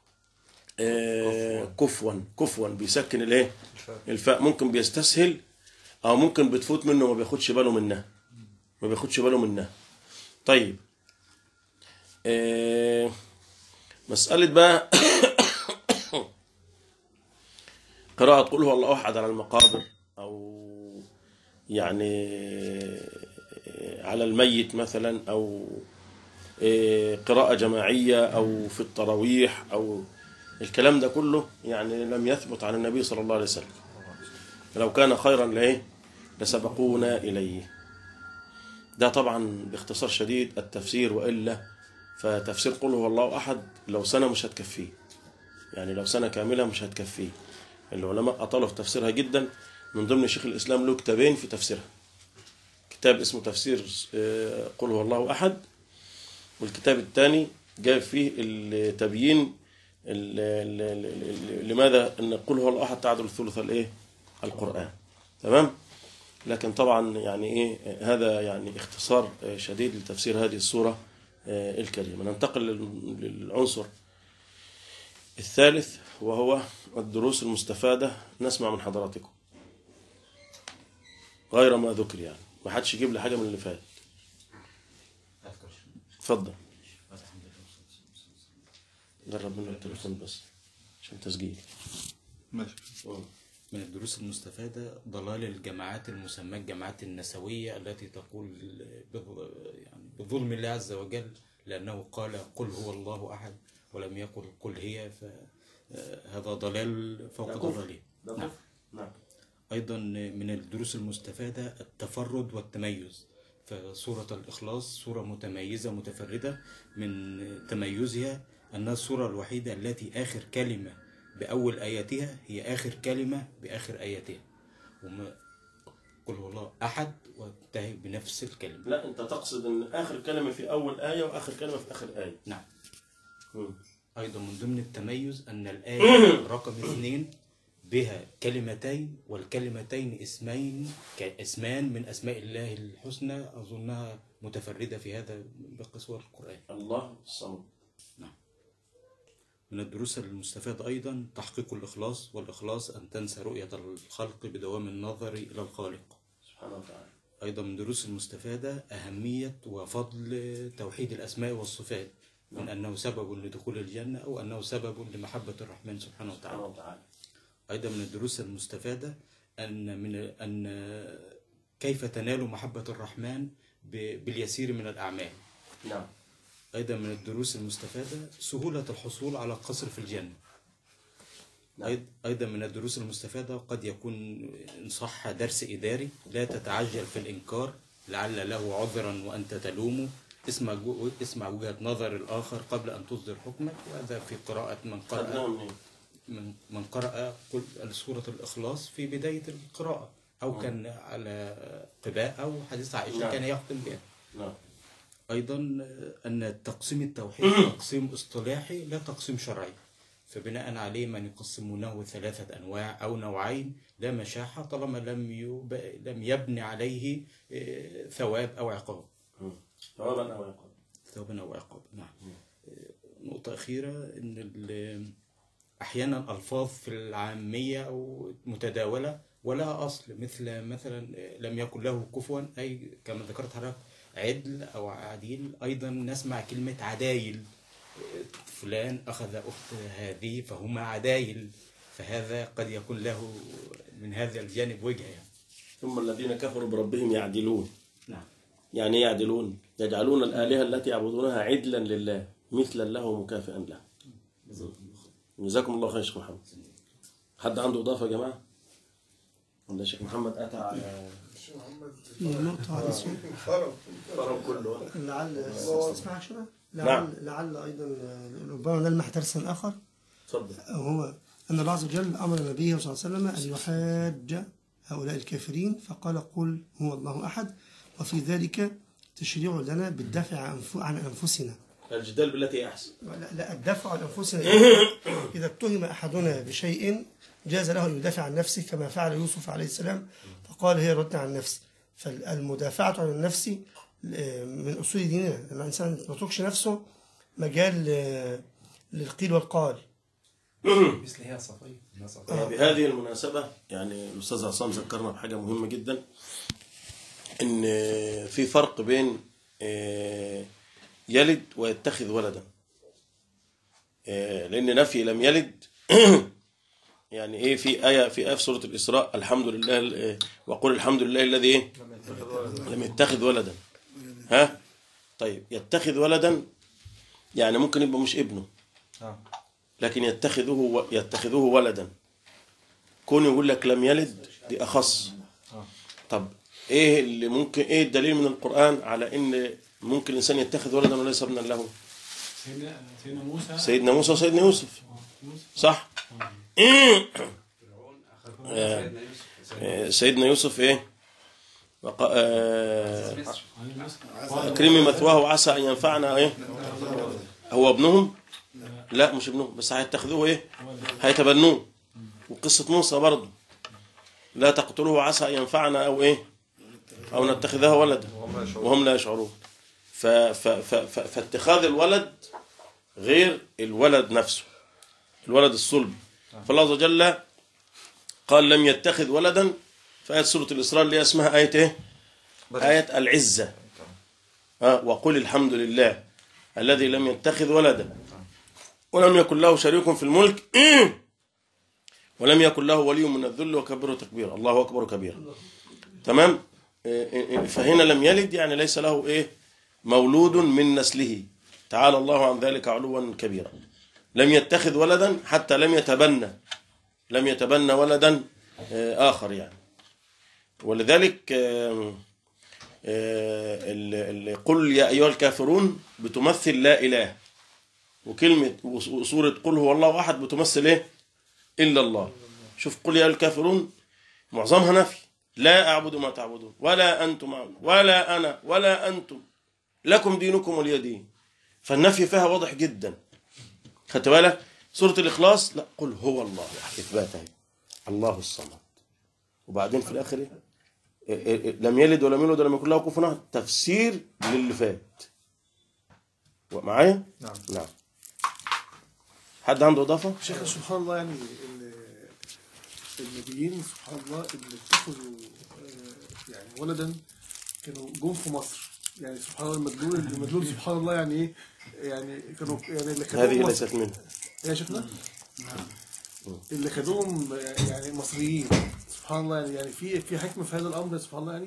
B: آه كفوا كفوا بيسكن الايه؟ الفاء. ممكن بيستسهل او ممكن بتفوت منه وما بياخدش باله منها. ما بياخدش باله منها. طيب آه مسألة بقى قراءة قل هو الله أحد على المقابر أو يعني على الميت مثلا، أو قراءة جماعية أو في التراويح أو الكلام ده كله يعني لم يثبت عن النبي صلى الله عليه وسلم. لو كان خيرا ليه لسبقونا إليه. ده طبعا باختصار شديد التفسير، وإلا فتفسير قل هو الله أحد لو سنة مش هتكفيه، يعني لو سنة كاملة مش هتكفيه. العلماء أطالوا في تفسيرها جدا، من ضمن شيخ الإسلام له كتابين في تفسيرها، كتاب اسمه تفسير قل هو الله أحد، والكتاب الثاني جاء فيه التبيين لماذا أن قل هو الله أحد تعدل ثلث الإيه القرآن. تمام. لكن طبعا يعني إيه هذا يعني اختصار شديد لتفسير هذه السورة الكريمة. ننتقل للعنصر الثالث وهو الدروس المستفادة. نسمع من حضراتكم غير ما ذكر، يعني ما حدش يجيب لي حاجة من اللي فات. اتفضل. جرب منه التليفون بس عشان تسجيل.
C: ماشي.
D: من الدروس المستفادة ضلال الجماعات المسماة الجماعات النسوية التي تقول يعني بظلم الله عز وجل، لأنه قال قل هو الله أحد ولم يقل قل هي، فهذا ضلال فوق ضلاله. نعم.
B: نعم.
D: أيضا من الدروس المستفادة التفرد والتميز، فسورة الإخلاص سورة متميزة متفردة، من تميزها أنها السورة الوحيدة التي آخر كلمة بأول آياتها هي آخر كلمة بآخر آياتها، وما قل هو الله أحد وانتهي بنفس الكلمة.
B: لا، أنت تقصد أن آخر كلمة في أول آية وآخر كلمة في آخر آية.
D: نعم.
B: م.
D: أيضا من ضمن التميز أن الآية رقم اثنين بها كلمتين، والكلمتين اسمين كاسمان من أسماء الله الحسنى، أظنها متفردة في هذا باقي سور القرآن.
B: الله الصمد.
D: نعم. من الدروس المستفادة أيضا تحقيق الإخلاص، والإخلاص أن تنسى رؤية الخلق بدوام النظر إلى الخالق
B: سبحانه وتعالى.
D: أيضا من الدروس المستفادة أهمية وفضل توحيد الأسماء والصفات، من أنه سبب لدخول الجنة أو أنه سبب لمحبة الرحمن سبحانه وتعالى. أيضا من الدروس المستفادة أن من أن كيف تنال محبة الرحمن باليسير من الأعمال.
B: نعم.
D: أيضا من الدروس المستفادة سهولة الحصول على قصر في الجنة. نعم. أيضا من الدروس المستفادة قد يكون إن صح درس إداري لا تتعجل في الإنكار لعل له عذرا وأنت تلومه، اسمع اسمع وجهة نظر الآخر قبل أن تصدر حكمك. وهذا في قراءة من قرأ من من قرأ سورة الإخلاص في بداية القراءة، أو كان على قباء أو حديث عائشة. نعم. كان يختم بها.
B: نعم.
D: أيضا أن تقسيم التوحيد تقسيم اصطلاحي لا تقسيم شرعي، فبناء عليه من يقسمونه ثلاثة أنواع أو نوعين لا مشاحة طالما لم يب... لم يبني عليه ثواب أو عقاب.
B: ثوابا أو عقاب.
D: ثوابا أو عقاب. نعم. نقطة أخيرة، إن أحيانا ألفاظ في العامية أو متداولة ولها أصل، مثل مثلا لم يكن له كفوا، أي كما ذكرت حضرتك عدل أو عديل. أيضا نسمع كلمة عدايل، فلان أخذ أخت هذه فهما عدايل، فهذا قد يكون له من هذا الجانب وجهة يعني.
B: ثم الذين كفروا بربهم يعدلون.
D: نعم.
B: يعني يعدلون، يجعلون الآلهة التي يعبدونها عدلا لله مثلا له مكافئا له. جزاكم الله خير. شيخ محمد، حد عنده إضافة يا جماعة؟ ولا شيخ محمد أتى على
E: شيخ محمد في نقطة على الصوت
B: فرم كله.
E: لعل اسمع شباب لعل لعل أيضا ربما نلمح درسا آخر.
B: تفضل.
E: هو أن الله عز وجل أمر نبيه صلى الله عليه وسلم أن يحاج هؤلاء الكافرين، فقال قل هو الله أحد، وفي ذلك تشريع لنا بالدفع عن أنفسنا.
B: الجدال بالتي أحسن.
E: لا, لا الدفع عن أنفسنا. إذا اتهم أحدنا بشيء جاز له أن يدافع عن نفسه كما فعل يوسف عليه السلام، فقال هي ردنا عن نفسي. فالمدافعة عن النفس من أصول ديننا، لأن الإنسان ما يتركش نفسه مجال للقيل والقال.
F: مثل هي صفية.
B: بهذه المناسبة يعني الأستاذ عصام ذكرنا بحاجة مهمة جدا، إن في فرق بين يلد ويتخذ ولدا، لأن نفي لم يلد يعني إيه في آية في آية في سورة الإسراء الحمد لله وقل الحمد لله الذي إيه لم يتخذ ولدا. ها طيب يتخذ ولدا يعني ممكن يبقى مش ابنه، لكن يتخذه يتخذه ولدا. كون يقول لك لم يلد دي أخص. طب إيه اللي ممكن إيه الدليل من القرآن على إن ممكن الإنسان يتخذ ولدا وليس ابنا له؟
F: سيدنا سيدنا موسى
B: سيدنا موسى وسيدنا يوسف صح. آه، آه، سيدنا يوسف ايه وق... آه، اكرمي مثواه وعسى ان ينفعنا ايه هو ابنهم لا مش ابنهم بس هيتخذوه ايه هيتبنوه. وقصة موسى برضه لا تقتلوه عسى ان ينفعنا او ايه او نتخذه ولدا وهم لا يشعرون. ف... ف... ف... ف... فاتخاذ الولد غير الولد نفسه الولد الصلب. فالله عز وجل قال لم يتخذ ولدا في آية سورة الإسراء اللي اسمها آية إيه؟ آية العزة. آه وقل الحمد لله الذي لم يتخذ ولدا ولم يكن له شريك في الملك ولم يكن له ولي من الذل وكبره تكبيرا. الله أكبر كبيرا. تمام. فهنا لم يلد يعني ليس له إيه مولود من نسله تعالى الله عن ذلك علوا كبيرا. لم يتخذ ولدا حتى لم يتبنى لم يتبنى ولدا آخر يعني. ولذلك قل يا أيها الكافرون بتمثل لا إله وكلمة وسورة قل هو الله أحد بتمثل إيه إلا الله. شوف قل يا الكافرون معظمها نفي لا أعبد ما تعبدون ولا أنتم أعبد ولا أنا ولا أنتم لكم دينكم ولي دين. فالنفي فيها واضح جدا. خدت بالك. سورة الإخلاص لا قل هو الله إثباتها الله الصمد وبعدين في الآخر إيه؟ إيه إيه لم يلد ولم يولد ولم يكن له كفوا أحد. تفسير للي فات معايا.
C: نعم
B: نعم. حد عنده إضافة؟
C: شيخ سبحان الله يعني النبيين سبحان الله اللي اتخذوا يعني ولدا كانوا جم في مصر يعني سبحان الله المدلول المدلول سبحان الله يعني ايه يعني كانوا يعني اللي خدوهم
B: هذه ليست منه
C: يا شيخنا اللي خدوهم يعني مصريين سبحان الله يعني يعني في في حكمه في هذا الامر سبحان الله يعني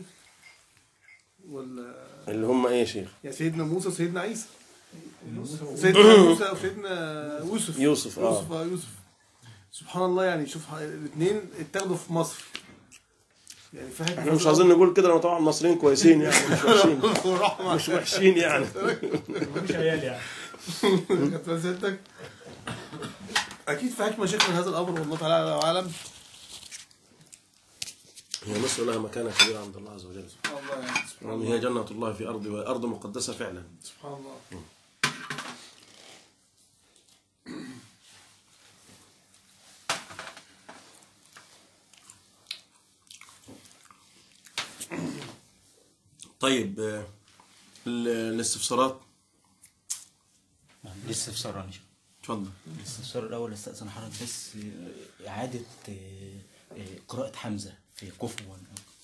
C: ولا
B: اللي هم ايه يا شيخ
C: يعني سيدنا موسى وسيدنا عيسى سيدنا موسى وسيدنا يوسف
B: يوسف اه
C: يوسف اه يوسف سبحان الله يعني شوف الاثنين اتاخدوا في مصر يعني في حاجه
B: احنا مش عايزين نقول كده لما طبعا المصريين كويسين يعني مش وحشين مش وحشين يعني
F: مش عيال يعني.
C: كانت مسألتك اكيد في حكمه شيخ من هذا الامر والله تعالى اعلم.
B: هي مصر لها مكانه كبيره عند الله عز وجل
C: سبحان الله يعني سبحان
B: يعني
C: الله
B: هي جنة الله في أرض وأرض مقدسة فعلا.
C: سبحان الله.
B: طيب ال- الاستفسارات
D: الاستفسار أنا
B: اتفضل.
D: الاستفسار الأول استأذن حضرتك بس إعادة قراءة حمزة في كفوا.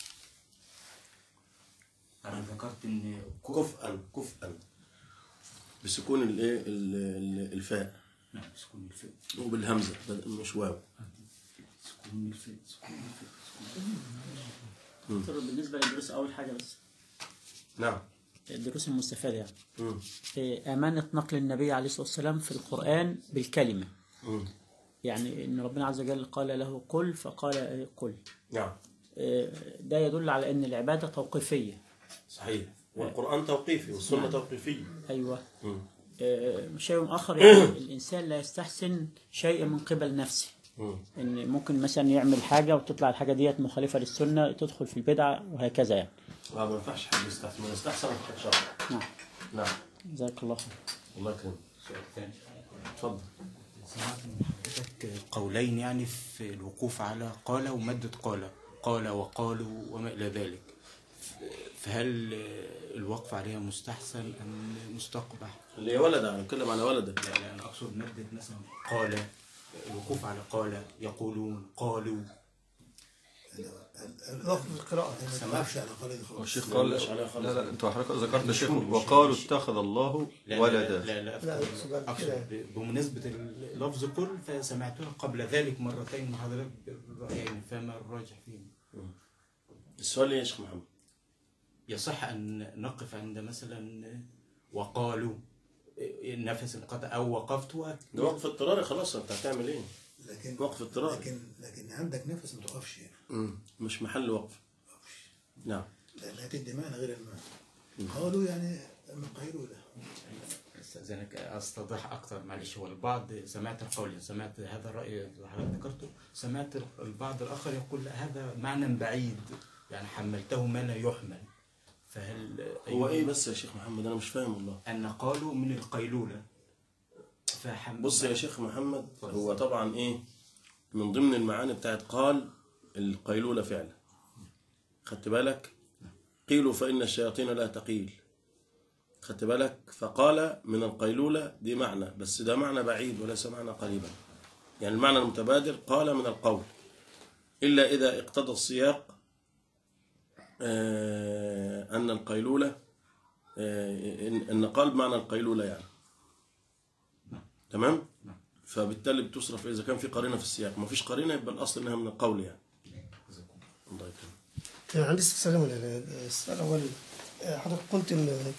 D: أنا ذكرت إن
B: كفءا كفءا بسكون الايه الفاء.
D: نعم سكون الفاء
B: وبالهمزة مش واو.
D: سكون الفاء سكون
G: الفاء. بالنسبة للدروس أول حاجة بس.
B: نعم.
G: الدروس المستفادة يعني.
B: مم.
G: أمانة نقل النبي عليه الصلاة والسلام في القرآن بالكلمة.
B: مم.
G: يعني إن ربنا عز وجل قال له قل فقال قل.
B: نعم.
G: ده يدل على أن العبادة توقيفية.
B: صحيح. والقرآن توقيفي والسنة
G: نعم.
B: توقيفية.
G: أيوة.
B: مم.
G: شيء آخر يعني الإنسان لا يستحسن شيء من قبل نفسه.
B: مم.
G: إن ممكن مثلا يعمل حاجة وتطلع الحاجة ديت مخالفة للسنة تدخل في البدعة وهكذا يعني.
B: ما ينفعش حد يستحسن من يستحسن فقد شرع.
G: نعم.
B: نعم.
G: جزاك الله خير.
B: الله يكرمك.
D: السؤال الثاني
B: اتفضل.
D: سمعت من حضرتك قولين يعني في الوقوف على قال ومادة قال قال وقالوا وما إلى ذلك، فهل الوقف عليها مستحسن أم مستقبح؟
B: اللي هي ولد أنا بتكلم على ولد.
D: لا لا أنا أقصد مادة مثلا قال، الوقوف على قال يقولون قالوا.
C: لفظ القراءة ما تعرفش على قال خالص.
H: الشيخ قال لا لا انتوا حضرتك ذكرت الشيخ وقالوا اتخذ الله ولدا.
D: لا لا لا أقصد بمناسبة اللفظ كل فسمعتها قبل ذلك مرتين مع حضرتك بالرأيين فما الراجح فيهم؟
B: السؤال يا شيخ محمد.
D: يصح أن نقف عند مثلا وقالوا النفس انقطع أو وقفت
B: ده وقف اضطراري خلاص انت هتعمل ايه؟
C: لكن
B: وقف اضطراري.
C: لكن لكن عندك نفس ما تقفش يعني.
B: امم مش محل وقف. نعم.
C: لا لا تدي معنى غير المعنى. قالوا يعني من قيلوا له.
D: استاذنك استوضح اكتر معلش. هو البعض سمعت القول، سمعت هذا الراي اللي حضرتك ذكرته، سمعت البعض الاخر يقول هذا معنى بعيد، يعني حملته ما لا يحمل. فهل
B: هو ايه بس يا شيخ محمد؟ انا مش فاهم والله.
D: ان قالوا من القيلوله فحمل.
B: بص يا شيخ محمد، هو طبعا ايه من ضمن المعاني بتاعت قال القيلوله فعلا. خدت بالك؟ قيلوا فإن الشياطين لا تقيل. خدت بالك؟ فقال من القيلولة دي معنى، بس ده معنى بعيد وليس معنى قريبا. يعني المعنى المتبادر قال من القول، إلا إذا اقتضى السياق آه أن القيلولة آه إن قال بمعنى القيلولة يعني. تمام؟ فبالتالي بتصرف إذا كان في قرينة في السياق. ما فيش قرينة يبقى الأصل إنها من القول يعني. الله يكرمك.
E: عندي استفسار. السؤال الأول، حضرتك قلت إن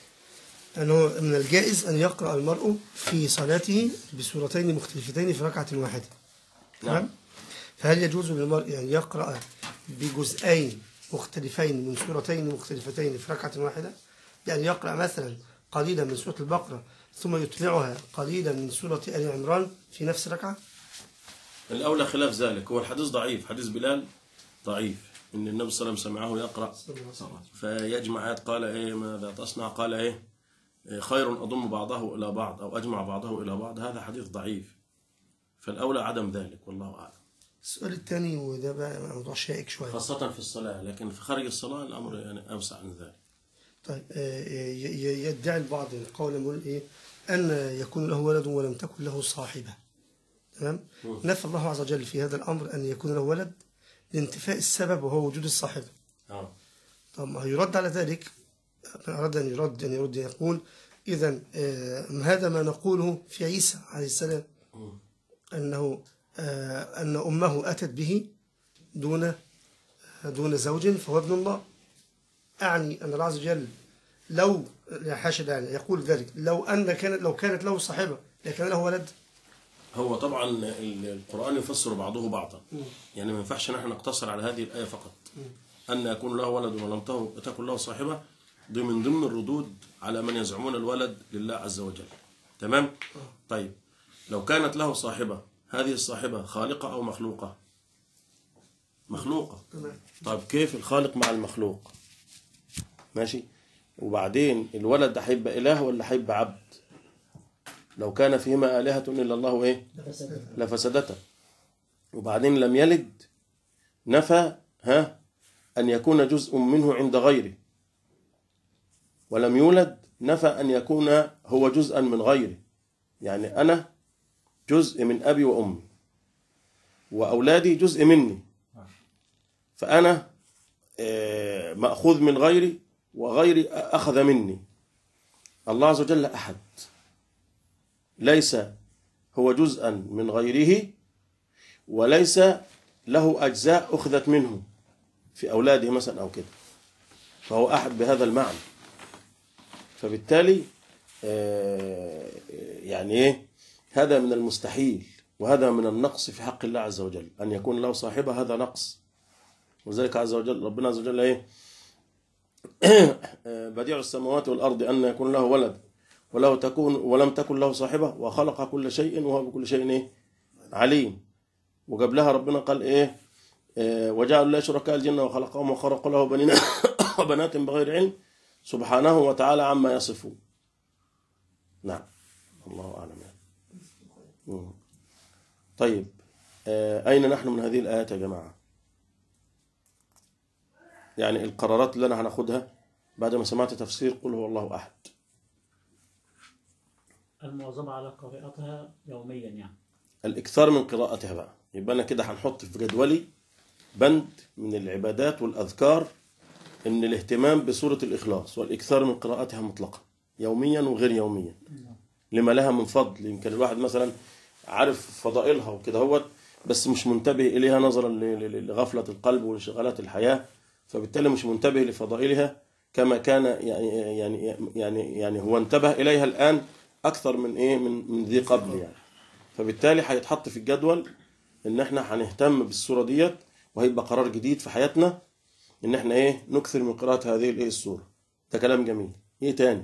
E: أنه من الجائز أن يقرأ المرء في صلاته بسورتين مختلفتين في ركعة واحدة. تمام؟ فهل يجوز للمرء أن يقرأ بجزئين مختلفين من سورتين مختلفتين في ركعة واحدة؟ يعني يقرأ مثلا قليلا من سورة البقرة ثم يتبعها قليلا من سورة آل عمران في نفس الركعة؟
B: الأولى خلاف ذلك. هو الحديث ضعيف، حديث بلال ضعيف، إن النبي صلى الله عليه وسلم سمعه يقرأ فيجمع آيات. قال إيه ماذا تصنع؟ قال إيه خير أضم بعضه إلى بعض أو أجمع بعضه إلى بعض. هذا حديث ضعيف، فالأولى عدم ذلك والله أعلم.
E: السؤال الثاني، وده بقى موضوع شائك شوية،
B: خاصة في الصلاة، لكن في خارج الصلاة الأمر يعني أوسع من ذلك.
E: طيب يدعي البعض قول يقول إيه أن يكون له ولد ولم تكن له صاحبة. تمام؟ نفى الله عز وجل في هذا الأمر أن يكون له ولد لانتفاء السبب وهو وجود الصاحبة.
B: آه.
E: طب ما يرد على ذلك، من أراد أن يرد أن يرد يقول إذن آه هذا ما نقوله في عيسى عليه السلام، أنه آه أن أمه أتت به دون دون زوج فهو ابن الله. أعني أن الله عز وجل لو حاشا يعني يقول ذلك لو أن كانت لو كانت له صاحبة لكان له ولد.
B: هو طبعا القرآن يفسر بعضه بعضا، يعني ما ينفعش نحن نقتصر على هذه الآية فقط. أن يكون له ولد ولم تكن له صاحبة دي من ضمن الردود على من يزعمون الولد لله عز وجل. تمام؟ طيب لو كانت له صاحبة، هذه الصاحبة خالقة أو مخلوقة؟ مخلوقة. طيب كيف الخالق مع المخلوق؟ ماشي. وبعدين الولد ده هيبقى إله ولا هيبقى عبد؟ لو كان فيهما آلهة إلا الله إيه؟ لفسدتا. وبعدين لم يلد، نفى ها أن يكون جزء منه عند غيره، ولم يولد، نفى أن يكون هو جزءا من غيره. يعني أنا جزء من أبي وأمي، وأولادي جزء مني، فأنا مأخوذ من غيري وغيري أخذ مني. الله عز وجل أحد، ليس هو جزءا من غيره وليس له أجزاء أخذت منه في أولاده مثلا أو كده، فهو أحد بهذا المعنى. فبالتالي يعني إيه، هذا من المستحيل وهذا من النقص في حق الله عز وجل أن يكون له صاحبة، هذا نقص. وذلك عز وجل ربنا عز وجل إيه بديع السماوات والأرض أن يكون له ولد وله تكون ولم تكن له صاحبة وخلق كل شيء وهو بكل شيء إيه عليم. وقبلها ربنا قال إيه وجعلوا له شركاء الجن وخلقهم وخرقوا له بنين وبنات بغير علم سبحانه وتعالى عما يصفون. نعم الله أعلم. يعني. طيب أين نحن من هذه الآيات يا جماعة؟ يعني القرارات اللي أنا هناخدها بعد ما سمعت تفسير قل هو الله أحد.
G: المواظبة على قراءتها يوميا، يعني
B: الإكثار من قراءتها بقى. يبقى أنا كده هنحط في جدولي بند من العبادات والأذكار إن الاهتمام بسورة الإخلاص والإكثار من قراءتها مطلقا يوميا وغير يوميا، لما لها من فضل. يمكن الواحد مثلا عارف فضائلها وكده هو بس مش منتبه إليها نظرا لغفلة القلب وانشغالات الحياة، فبالتالي مش منتبه لفضائلها كما كان يعني يعني يعني يعني هو انتبه إليها الآن أكثر من إيه من من ذي قبل يعني. فبالتالي هيتحط في الجدول إن إحنا هنهتم بالسورة ديت، وهيبقى قرار جديد في حياتنا إن إحنا إيه نكثر من قراءة هذه الإيه السورة. ده كلام جميل. إيه تاني؟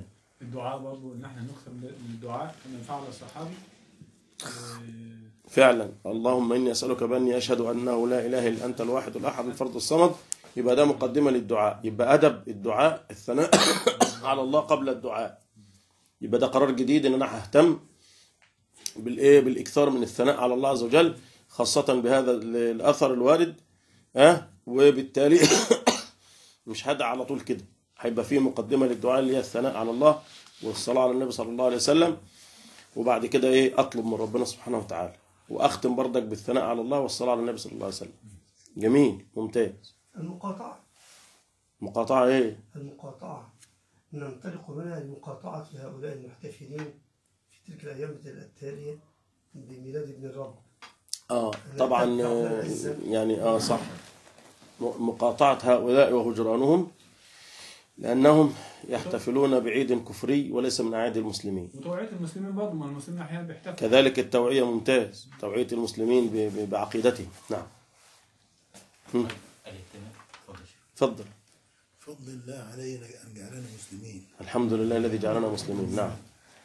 F: الدعاء برضه ان احنا نكثر من الدعاء كما فعل الصحابي. آه،
B: فعلا اللهم إني أسألك بأني أشهد أنه لا إله إلا أنت الواحد الأحد الفرد الصمد. يبقى ده مقدمة للدعاء، يبقى أدب الدعاء الثناء على الله قبل الدعاء. يبقى ده قرار جديد إن أنا ههتم بالإيه بالإكثار من الثناء على الله عز وجل، خاصة بهذا الأثر الوارد. أه وبالتالي مش هدع على طول كده، هيبقى فيه مقدمة للدعاء اللي هي الثناء على الله والصلاة على النبي صلى الله عليه وسلم، وبعد كده إيه أطلب من ربنا سبحانه وتعالى، وأختم بردك بالثناء على الله والصلاة على النبي صلى الله عليه وسلم. جميل ممتاز.
E: المقاطعة
B: مقاطعة إيه؟
E: المقاطعة ننطلق منها لمقاطعة هؤلاء المحتفلين في تلك الأيام التالية بميلاد ابن الرب.
B: آه طبعا آه، يعني آه صح، م- مقاطعة هؤلاء وهجرانهم لأنهم يحتفلون بعيد كفري وليس من أعياد المسلمين.
F: وتوعية المسلمين برضه، ما المسلمين أحيانا بيحتفلوا.
B: كذلك التوعية ممتاز، توعية المسلمين ب- ب- بعقيدتهم. نعم. هم. تفضل.
I: فضل الله علينا أن جعلنا مسلمين.
B: الحمد لله الذي جعلنا مسلمين. نعم.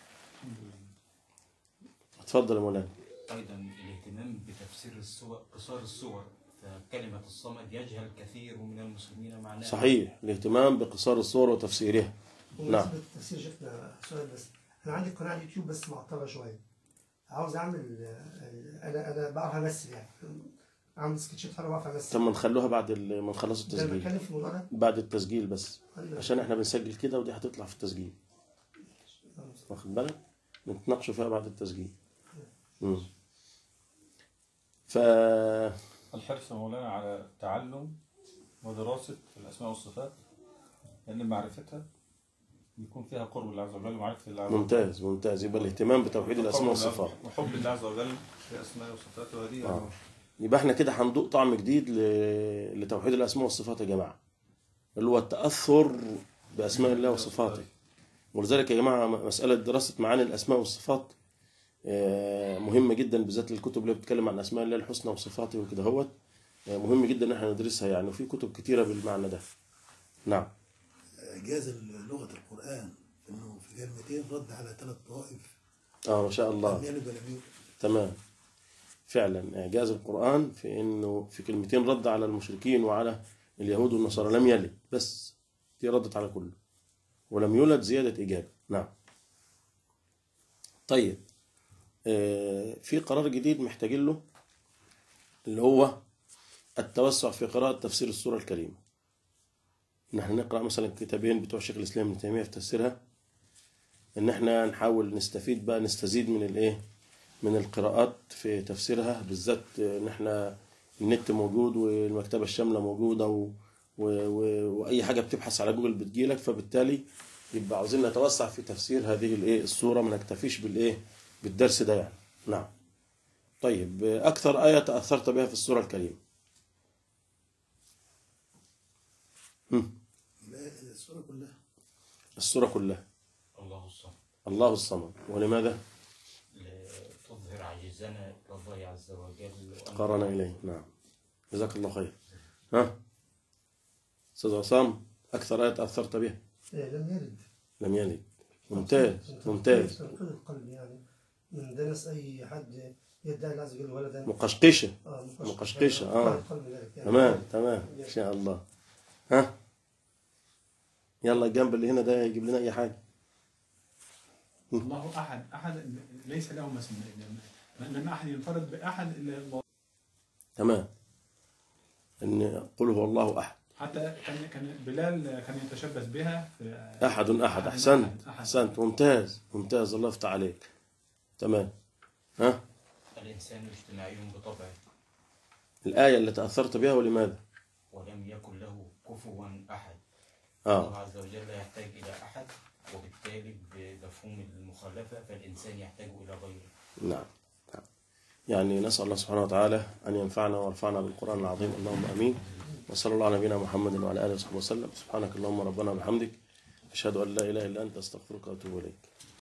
B: تفضل يا مولانا.
D: أيضا الاهتمام بتفسير الصور، قصار الصور، فكلمة الصمد يجهل كثير من المسلمين معناها.
B: صحيح، الاهتمام بقصار الصور وتفسيرها. نعم.
E: بمناسبة التفسير شفنا سؤال، بس أنا عندي قناة على اليوتيوب بس معطلة شوية، عاوز أعمل آه، أنا أنا بعرف أمثل يعني، أعمل سكتشات حلوة بعرف أمثل.
B: طب ما نخلوها بعد ال- ما نخلص
E: ده
B: التسجيل.
E: بتكلم في الموضوع ده؟
B: بعد التسجيل بس،
E: أيوة.
B: عشان احنا بنسجل كده ودي هتطلع في التسجيل، واخد بالك؟ نتناقشوا فيها بعد التسجيل. امم ف
H: الحرص يا مولانا على تعلم ودراسة الأسماء والصفات، لأن معرفتها يكون فيها قرب الله عز وجل ومعرفة الله عز وجل.
B: ممتاز ممتاز. يبقى الاهتمام بتوحيد الأسماء والصفات
H: وحب الله عز وجل في أسماء وصفاته، وهذه
B: آه.
H: يعني
B: يبقى احنا كده هندوق طعم جديد ل... لتوحيد الأسماء والصفات يا جماعة، اللي هو التأثر بأسماء الله وصفاته. ولذلك يا جماعة مسألة دراسة معاني الأسماء والصفات آه، مهمة جدا، بالذات الكتب اللي بتتكلم عن أسماء الله الحسنى وصفاته وكده هوت، آه، مهم جدا ان احنا ندرسها يعني، وفي كتب كتيرة بالمعنى ده. نعم.
I: إعجاز لغة القرآن إنه في كلمتين رد على ثلاث طوائف.
B: اه ما شاء الله.
I: لم يلد ولم يولد.
B: تمام. فعلا إعجاز القرآن في إنه في كلمتين رد على المشركين وعلى اليهود والنصارى. لم يلد بس، دي ردت على كله، ولم يولد زيادة إجابة. نعم. طيب آه في قرار جديد محتاجين له، اللي هو التوسع في قراءة تفسير السورة الكريمة. نحن نقرأ مثلا كتابين بتوع شيخ الإسلام ابن تيمية في تفسيرها، إن احنا نحاول نستفيد بقى، نستزيد من الإيه من القراءات في تفسيرها، بالذات ان احنا النت موجود والمكتبة الشاملة موجودة و... و... و... وأي حاجة بتبحث على جوجل بتجيلك، فبالتالي يبقى عاوزين نتوسع في تفسير هذه الايه السورة، ما نكتفيش بالايه بالدرس ده يعني. نعم. طيب أكثر آية تأثرت بها في السورة الكريمة؟ هم.
I: لا، السورة كلها.
B: السورة كلها.
D: الله الصمد.
B: الله الصمد. ولماذا؟
D: تظهر عجزنا لله عز وجل
B: قارن إليه. نعم. جزاك الله خير. ها أستاذ عصام، أكثر آية تأثرت بها؟
E: إيه، لم يلد.
B: لم يلد. ممتاز ممتاز.
E: تنقذ القلب يعني من دنس أي حد يدعي الله عز وجل ولدا.
B: مقشقشة.
E: آه
B: مقشقشة. آه
E: يعني.
B: تمام تمام إن شاء الله. ها يلا الجنب اللي هنا ده يجيب لنا أي حاجة.
F: الله أحد، أحد ليس له مثل، لأن أحد ينفرد بأحد إلا الله.
B: تمام. إن قل هو الله أحد.
F: حتى كان كان بلال كان يتشبث بها في
B: أحد أحد. أحسنت أحسنت. ممتاز ممتاز. الله يفتح عليك. تمام. ها
D: الإنسان اجتماعي بطبعه.
B: الآية اللي تأثرت بها ولماذا؟
D: ولم يكن له كفوا أحد.
B: آه.
D: الله عز وجل يحتاج إلى أحد، وبالتالي بمفهوم المخالفة فالإنسان يحتاج إلى غيره.
B: نعم. نعم. يعني نسأل الله سبحانه وتعالى أن ينفعنا ويرفعنا بالقرآن العظيم. اللهم أمين. وصلى الله على نبينا محمد وعلى آله وصحبه وسلم. سبحانك اللهم ربنا وبحمدك، أشهد أن لا إله إلا أنت، أستغفرك وأتوب إليك.